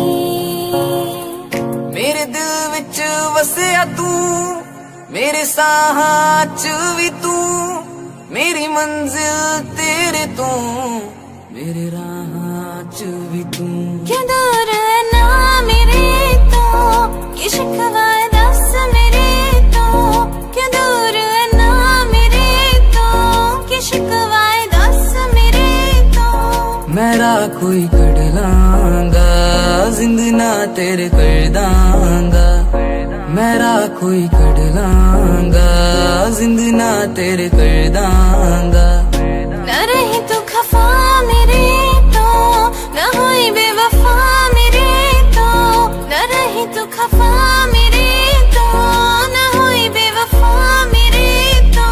मेरे दिल विच वसिया तू, मेरे साहां च भी तू, मेरी मंजिल तेरे तू, मेरे राहां च भी तू। क्या दूर है ना मेरे तो, कि शिकवा है दस मेरे तो। क्या दूर है ना मेरे तो, कि शिकवा है दस मेरे तो। मेरा कोई कड़ लांगा, जिंदना तेरे कर दांगा। मेरा कोई कड़ लांगा, जिंदना तेरे कर दांगा। न रही तू खफा मेरे तो, न हुई बेवफा मेरे तो। न रही तू खफा मेरे तो, न हुई बेवफा मेरे तो।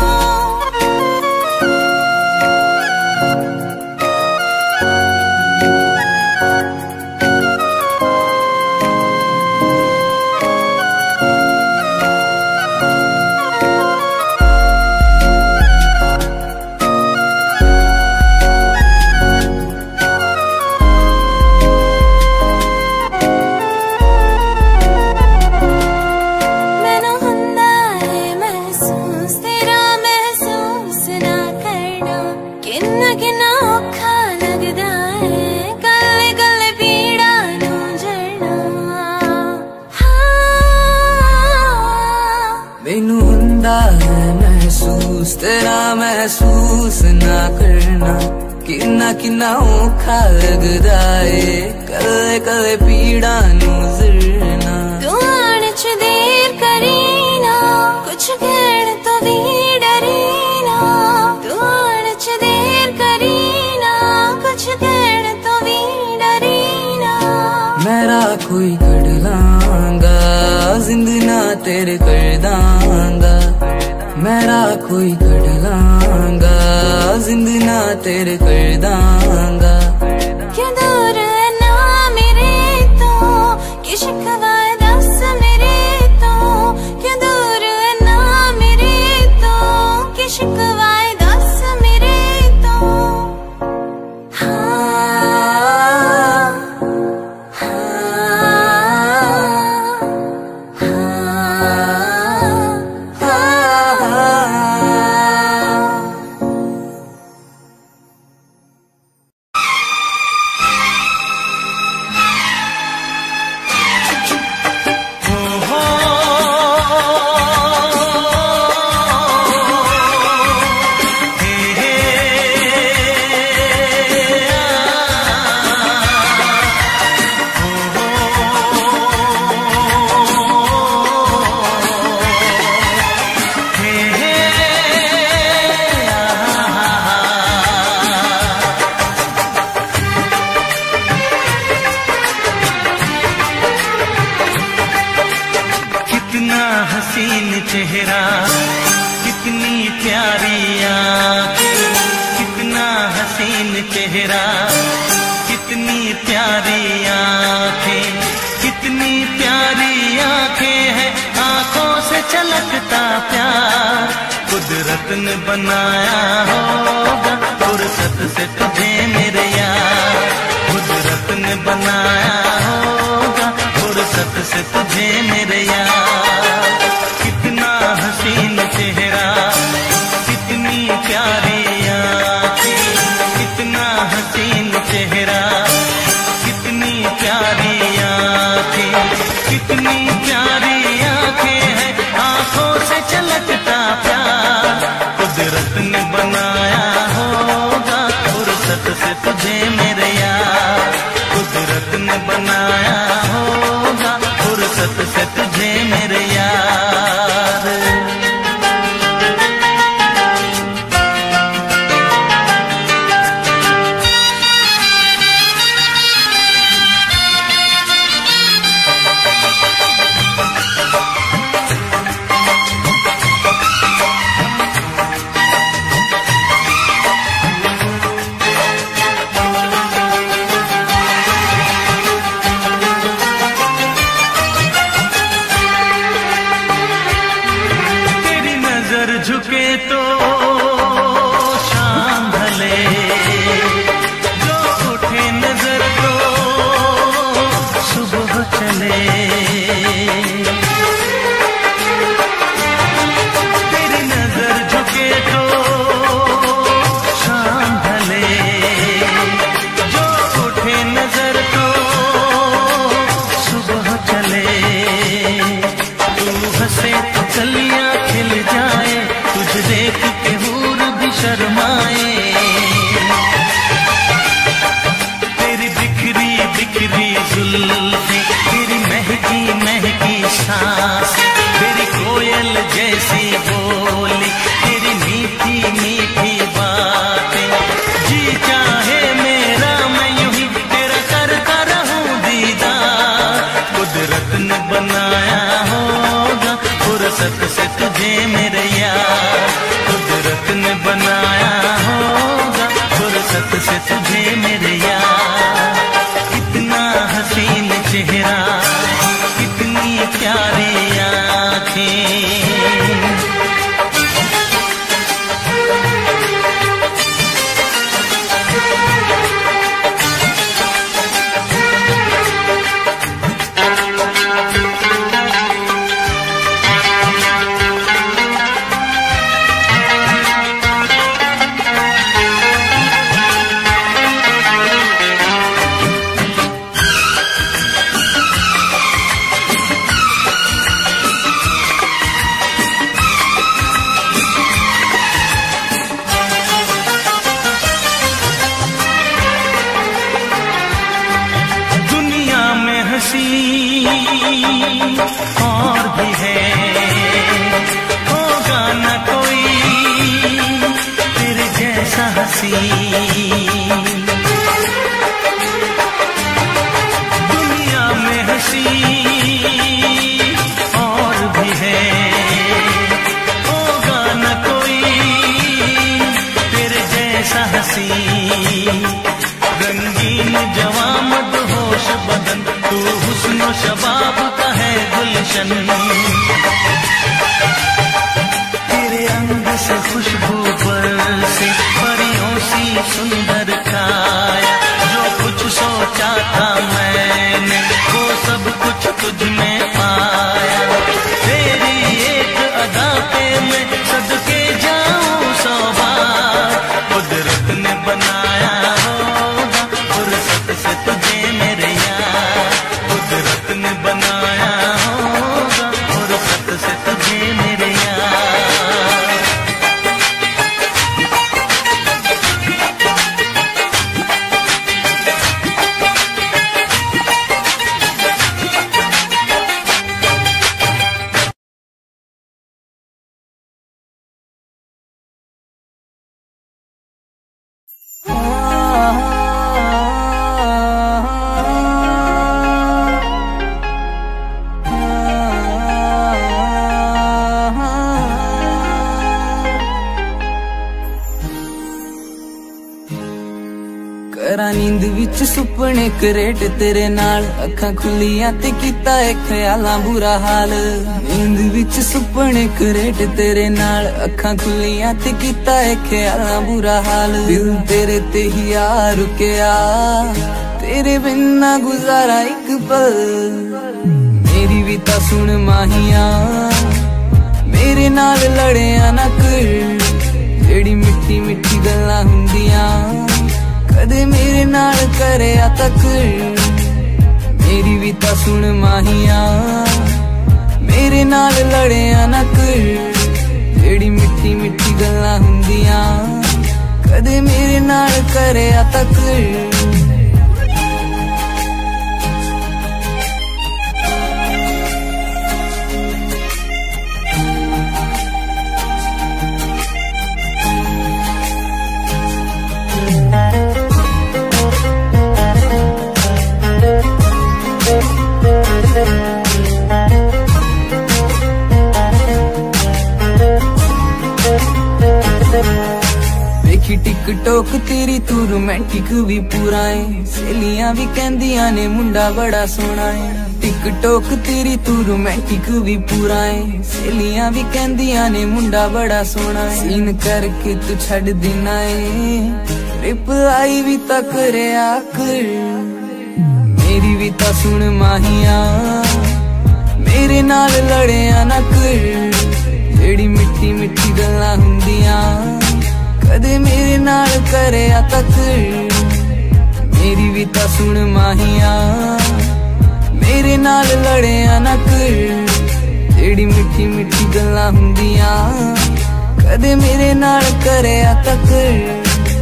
मैनू हुंदा है महसूस तेरा महसूस ना करना। किन्ना किन्ना औखा लगदा है, कले कले पीड़ा नू जरना। तू आने च देर करी ना, कुछ कहण तो भी डरी ना। तू आने च देर करी ना, कुछ कहण तो भी डरी ना। मेरा कोई कड़ लांगा, जिंदना तेरे कर दांगा। मेरा कोई कड़ लांगा, जिंदना तेरे कर दांगा। क्या दूर है ना मेरे तो, कि शिकवा है दस मेरे तो। क्या दूर है ना मेरे तो, कि शिकवा है दस मेरे तो। हाँ चेहरा कितनी प्यारी आँखें, कितना हसीन चेहरा कितनी प्यारी आँखें, कितनी प्यारी आँखें हैं, आँखों से छलकता प्यार कुदरत ने बनाया होगा फुर्सत से तुझे मेरे यार। कुदरत ने बनाया होगा फुर्सत से तुझे मेरे यार। कितना हसीन चेहरा कितनी प्यारी आँखें, कितना हसीन चेहरा कितनी प्यारी आँखें, कितनी प्यारी आँखें हैं, आँखों से छलकता प्यार कुदरत ने बनाया होगा फुर्सत हंसे तो कलियां खिल जाए, तुझे देख के हूर भी शर्माए। तेरी बिखरी बिखरी जुल्फे, तेरी महकी महकी सांस, तेरी कोयल जैसी बोली, तेरी मीठी मीठी बातें, जी चाहे मेरा मैं यूं ही तेरा करता रहूं दीदार। कुदरत ने बनाया होगा फुर्सत से तुझे मेरे यार, कुदरत ने बनाया होगा फुर्सत से तुझे मेरे यार। कितना हसीन चेहरा, कितनी प्यारी आँखें, और भी है होगा न कोई तेरे जैसा हंसी। दुनिया में हंसी और भी है होगा न कोई तेरे जैसा हंसी। रंगीन जवां मदहोश बदन, तू हुस्न शबाब का है गुलशन। तेरे अंग से खुशबू बरसे, परियों सी सुंदर काया। जो कुछ सोचा था मैंने वो सब कुछ तुझ में पाया। तेरी एक अदा पे मैं सदके जाऊं सौ बार। कुदरत ने बनाया होगा फुर्सत से तुझे मेरे यार, कुदरत ने बनाया होगा फुर्सत से तुझे मेरे यार। करा नींद विच सुपने करेट तेरे नाल, अखां खुलियां ते कीता ए ख्यालां बुरा हाल। नींद विच सुपने करेट तेरे नाल, अखां खुलियां ते कीता ए ख्यालां बुरा हाल। दिल तेरे ते ही आ रुकिया, तेरे बिन ना गुजारा एक पल। मेरी भी ता सुन माहिया, मेरे नाल लड़िया ना कर। जेड़ी मिठी मिठी गल्लां हुंदियां कदे मेरे नाल करया तक। मेरी भी ता सुन माहिया, मेरे नाल लड़िया ना कर। जेड़ी मिठी मिठी गल्लां हुंदियां कदे मेरे नाल करया तक। देखी टिकटॉक तेरी तू रोमांटिक भी पूरा है। सहेलियां भी कहंदियां ने मुंडा बड़ा सोहना है। टिकटॉक तेरी तू रोमांटिक भी पूरा है। सहेलियां भी कहंदियां ने मुंडा बड़ा सोहना है। सीन करके तू छड़ देना है, रिप्लाई भी ता करया कर। मेरी भी ता सुन माहिया, मेरे नाल लड़िया ना कर। जेड़ी मिठी मिठी गल्लां हुंदियां कदे मेरे नाल करया तक। मेरी भी ता सुन माहिया, मेरे नाल लड़िया ना कर। जेड़ी मिठी ਜਿਹੜੀ ਮਿੱਠੀ ਗੱਲਾਂ ਹੁੰਦੀਆਂ ਕਦੇ ਮੇਰੇ ਨਾਲ ਕਰਿਆ ਤੱਕ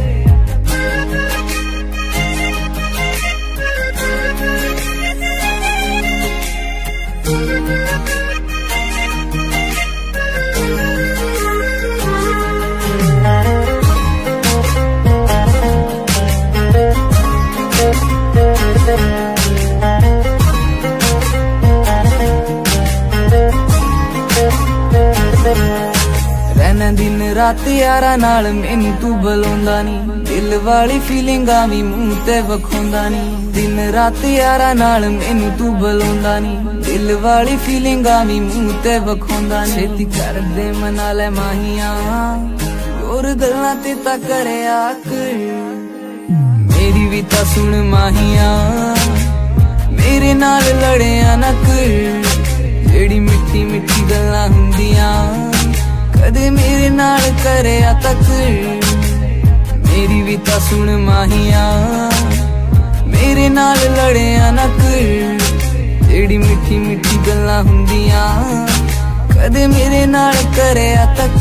ਰਹਿਣਾ ਦਿਨ ਰਾਤ ਯਾਰਾਂ ਨਾਲ ਮੈਨੂੰ ਤੂੰ ਬੁਲਾਉਂਦਾ ਨੀ ਦਿਲ ਵਾਲੀ ਫੀਲਿੰਗਾਂ ਵੀ ਮੂੰਹ ਤੇ ਵਿਖਾਉਂਦਾ ਨੀ ਦਿਨ ਰਾਤ ਯਾਰਾਂ ਨਾਲ ਮੈਨੂੰ ਤੂੰ ਬੁਲਾਉਂਦਾ ਨੀ ਦਿਲ ਵਾਲੀ ਫੀਲਿੰਗਾਂ ਵੀ ਮੂੰਹ ਤੇ ਵਿਖਾਉਂਦਾ ਨੀ ਛੇਤੀ ਕਰਦੇ ਮਨਾ ਲੈ ਮਾਹੀਆਂ ਹੋਰ ਗੱਲਾਂ ਤੇ ਤਾਂ ਕਰਿਆ ਕਰ ਮੇਰੀ ਵੀ ਤਾਂ ਸੁਣ ਮਾਹੀਆਂ ਮੇਰੇ ਨਾਲ ਲੜਿਆ ਨਾ ਕਰ ਜਿਹੜੀ ਮਿੱਠੀ ਮਿੱਠੀ ਗੱਲਾਂ ਹੁੰਦੀਆਂ ਕਦੇ ਮੇਰੇ ਨਾਲ ਕਰਿਆ ਤੱਕ ਮੇਰੀ ਵੀ ਤਾਂ ਸੁਣ ਮਾਹੀਆਂ ਮੇਰੇ ਨਾਲ ਲੜਿਆ ਨਾ ਕਰ ਜਿਹੜੀ ਮਿੱਠੀ ਮਿੱਠੀ ਗੱਲਾਂ ਹੁੰਦੀਆਂ ਕਦੇ ਮੇਰੇ ਨਾਲ ਕਰਿਆ ਤੱਕ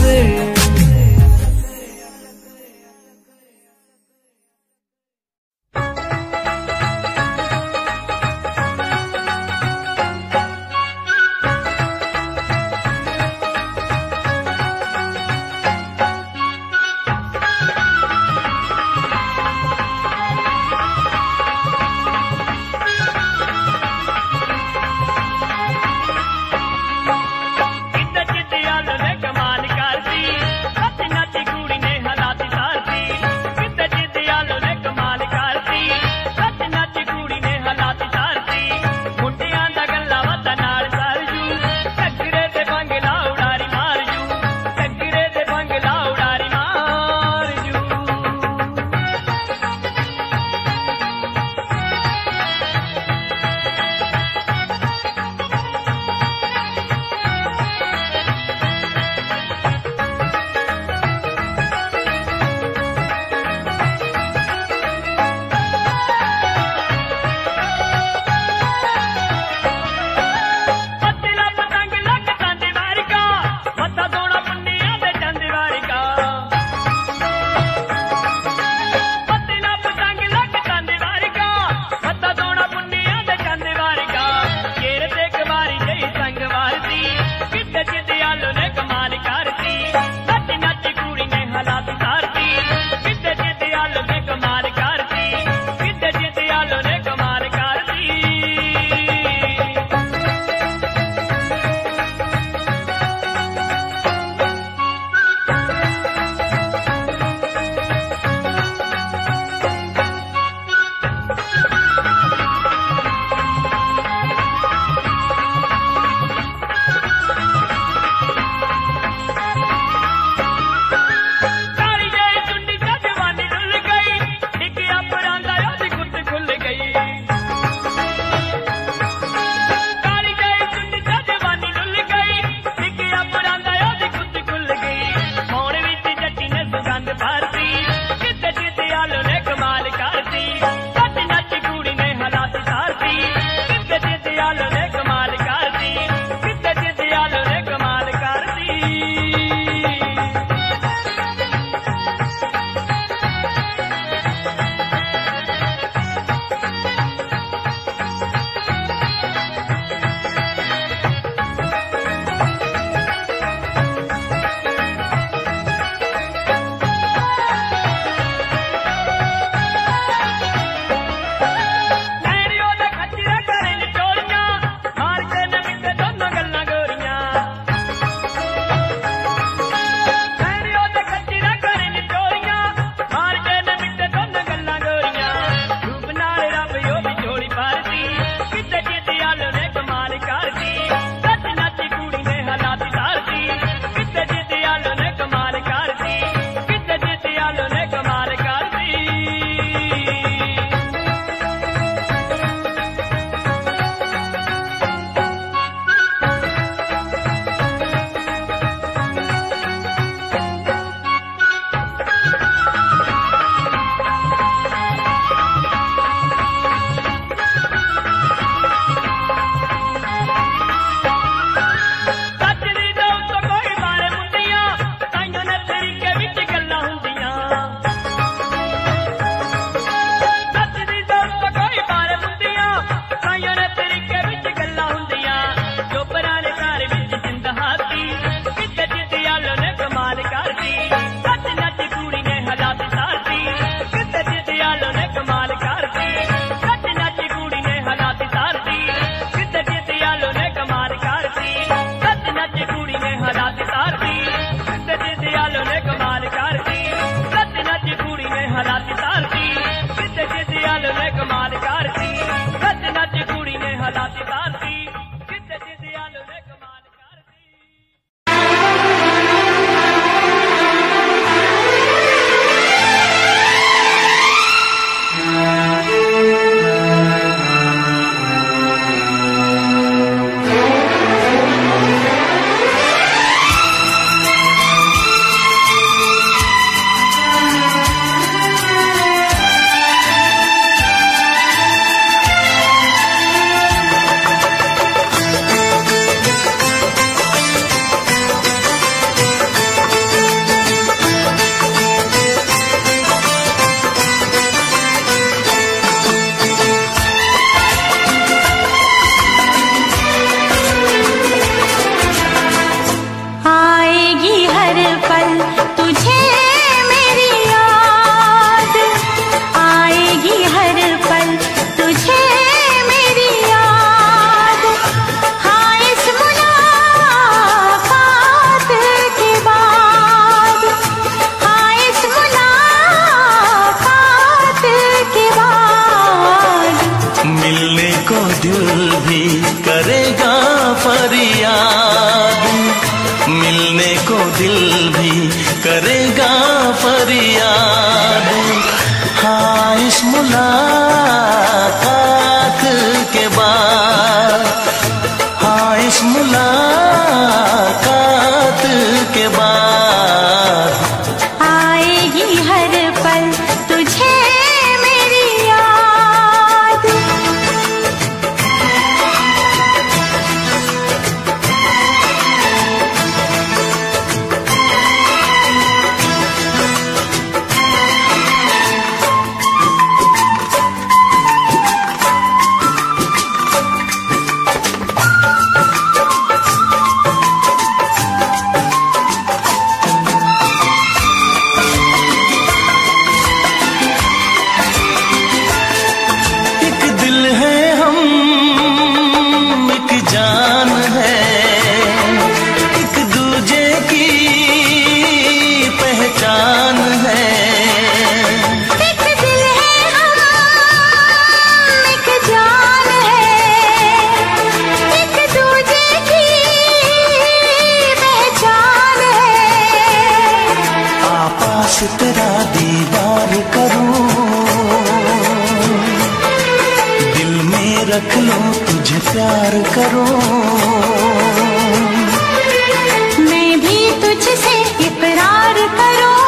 चित चित याद ने कमाल करती दिल भी करेगा फरियाद। हाँ, इस मुलाकात के बाद, हाँ इस मुलाकात के बाद आएगी हर पल तुझे मेरी याद। तेरा दीदार करूं, दिल में रख लूं, तुझे प्यार करूं। मैं भी तुझसे इकरार करूं,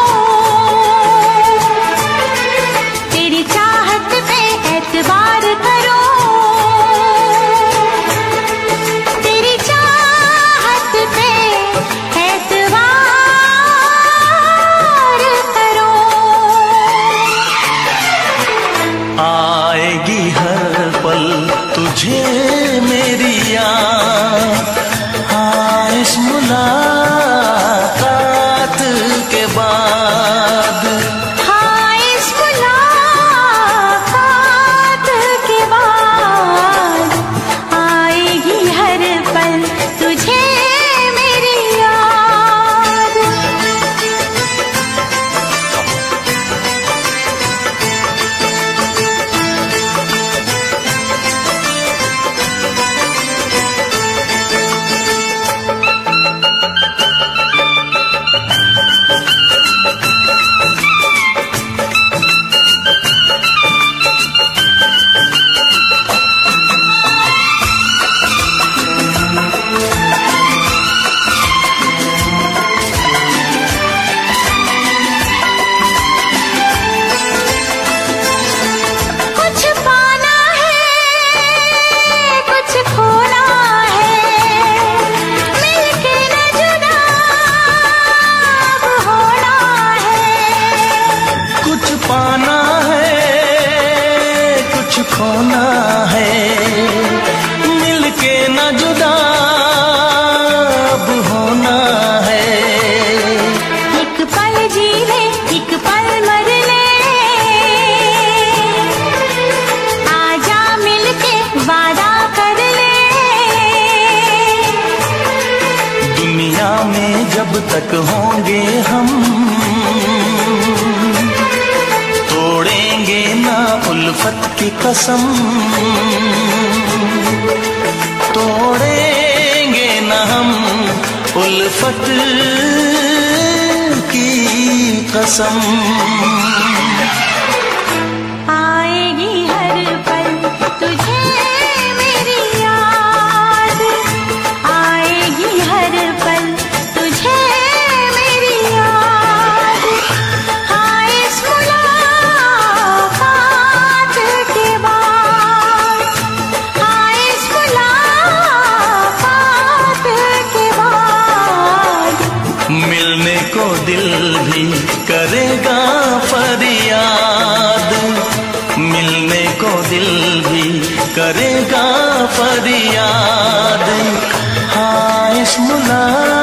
तेरी चाहत पे एतबार करूं, तेरी चाहत पे एतबार आएगी हर पल तुझे मेरी याद। हाँ इस मुलाकात के बाद, हाँ इस मुलाकात के बाद आएगी हर पल तुझे मेरी याद। खोना है, मिलके न जुदा अब होना है। एक पल जी ले, एक पल मर ले, आजा मिलके वादा कर ले। दुनिया में जब तक होंगे हम, तोड़ेंगे ना उल्फत की कसम, तोड़ेंगे ना हम उल्फत की कसम। आएगी हर पल तुझे मेरी याद, आएगी हर पल तुझे मेरी याद। हाँ इस मुलाकात के बाद, हाँ इस मुलाकात के बाद मिलने को दिल भी करेगा फरियाद, मिलने को दिल भी करेगा फरियाद। हाँ इस मुला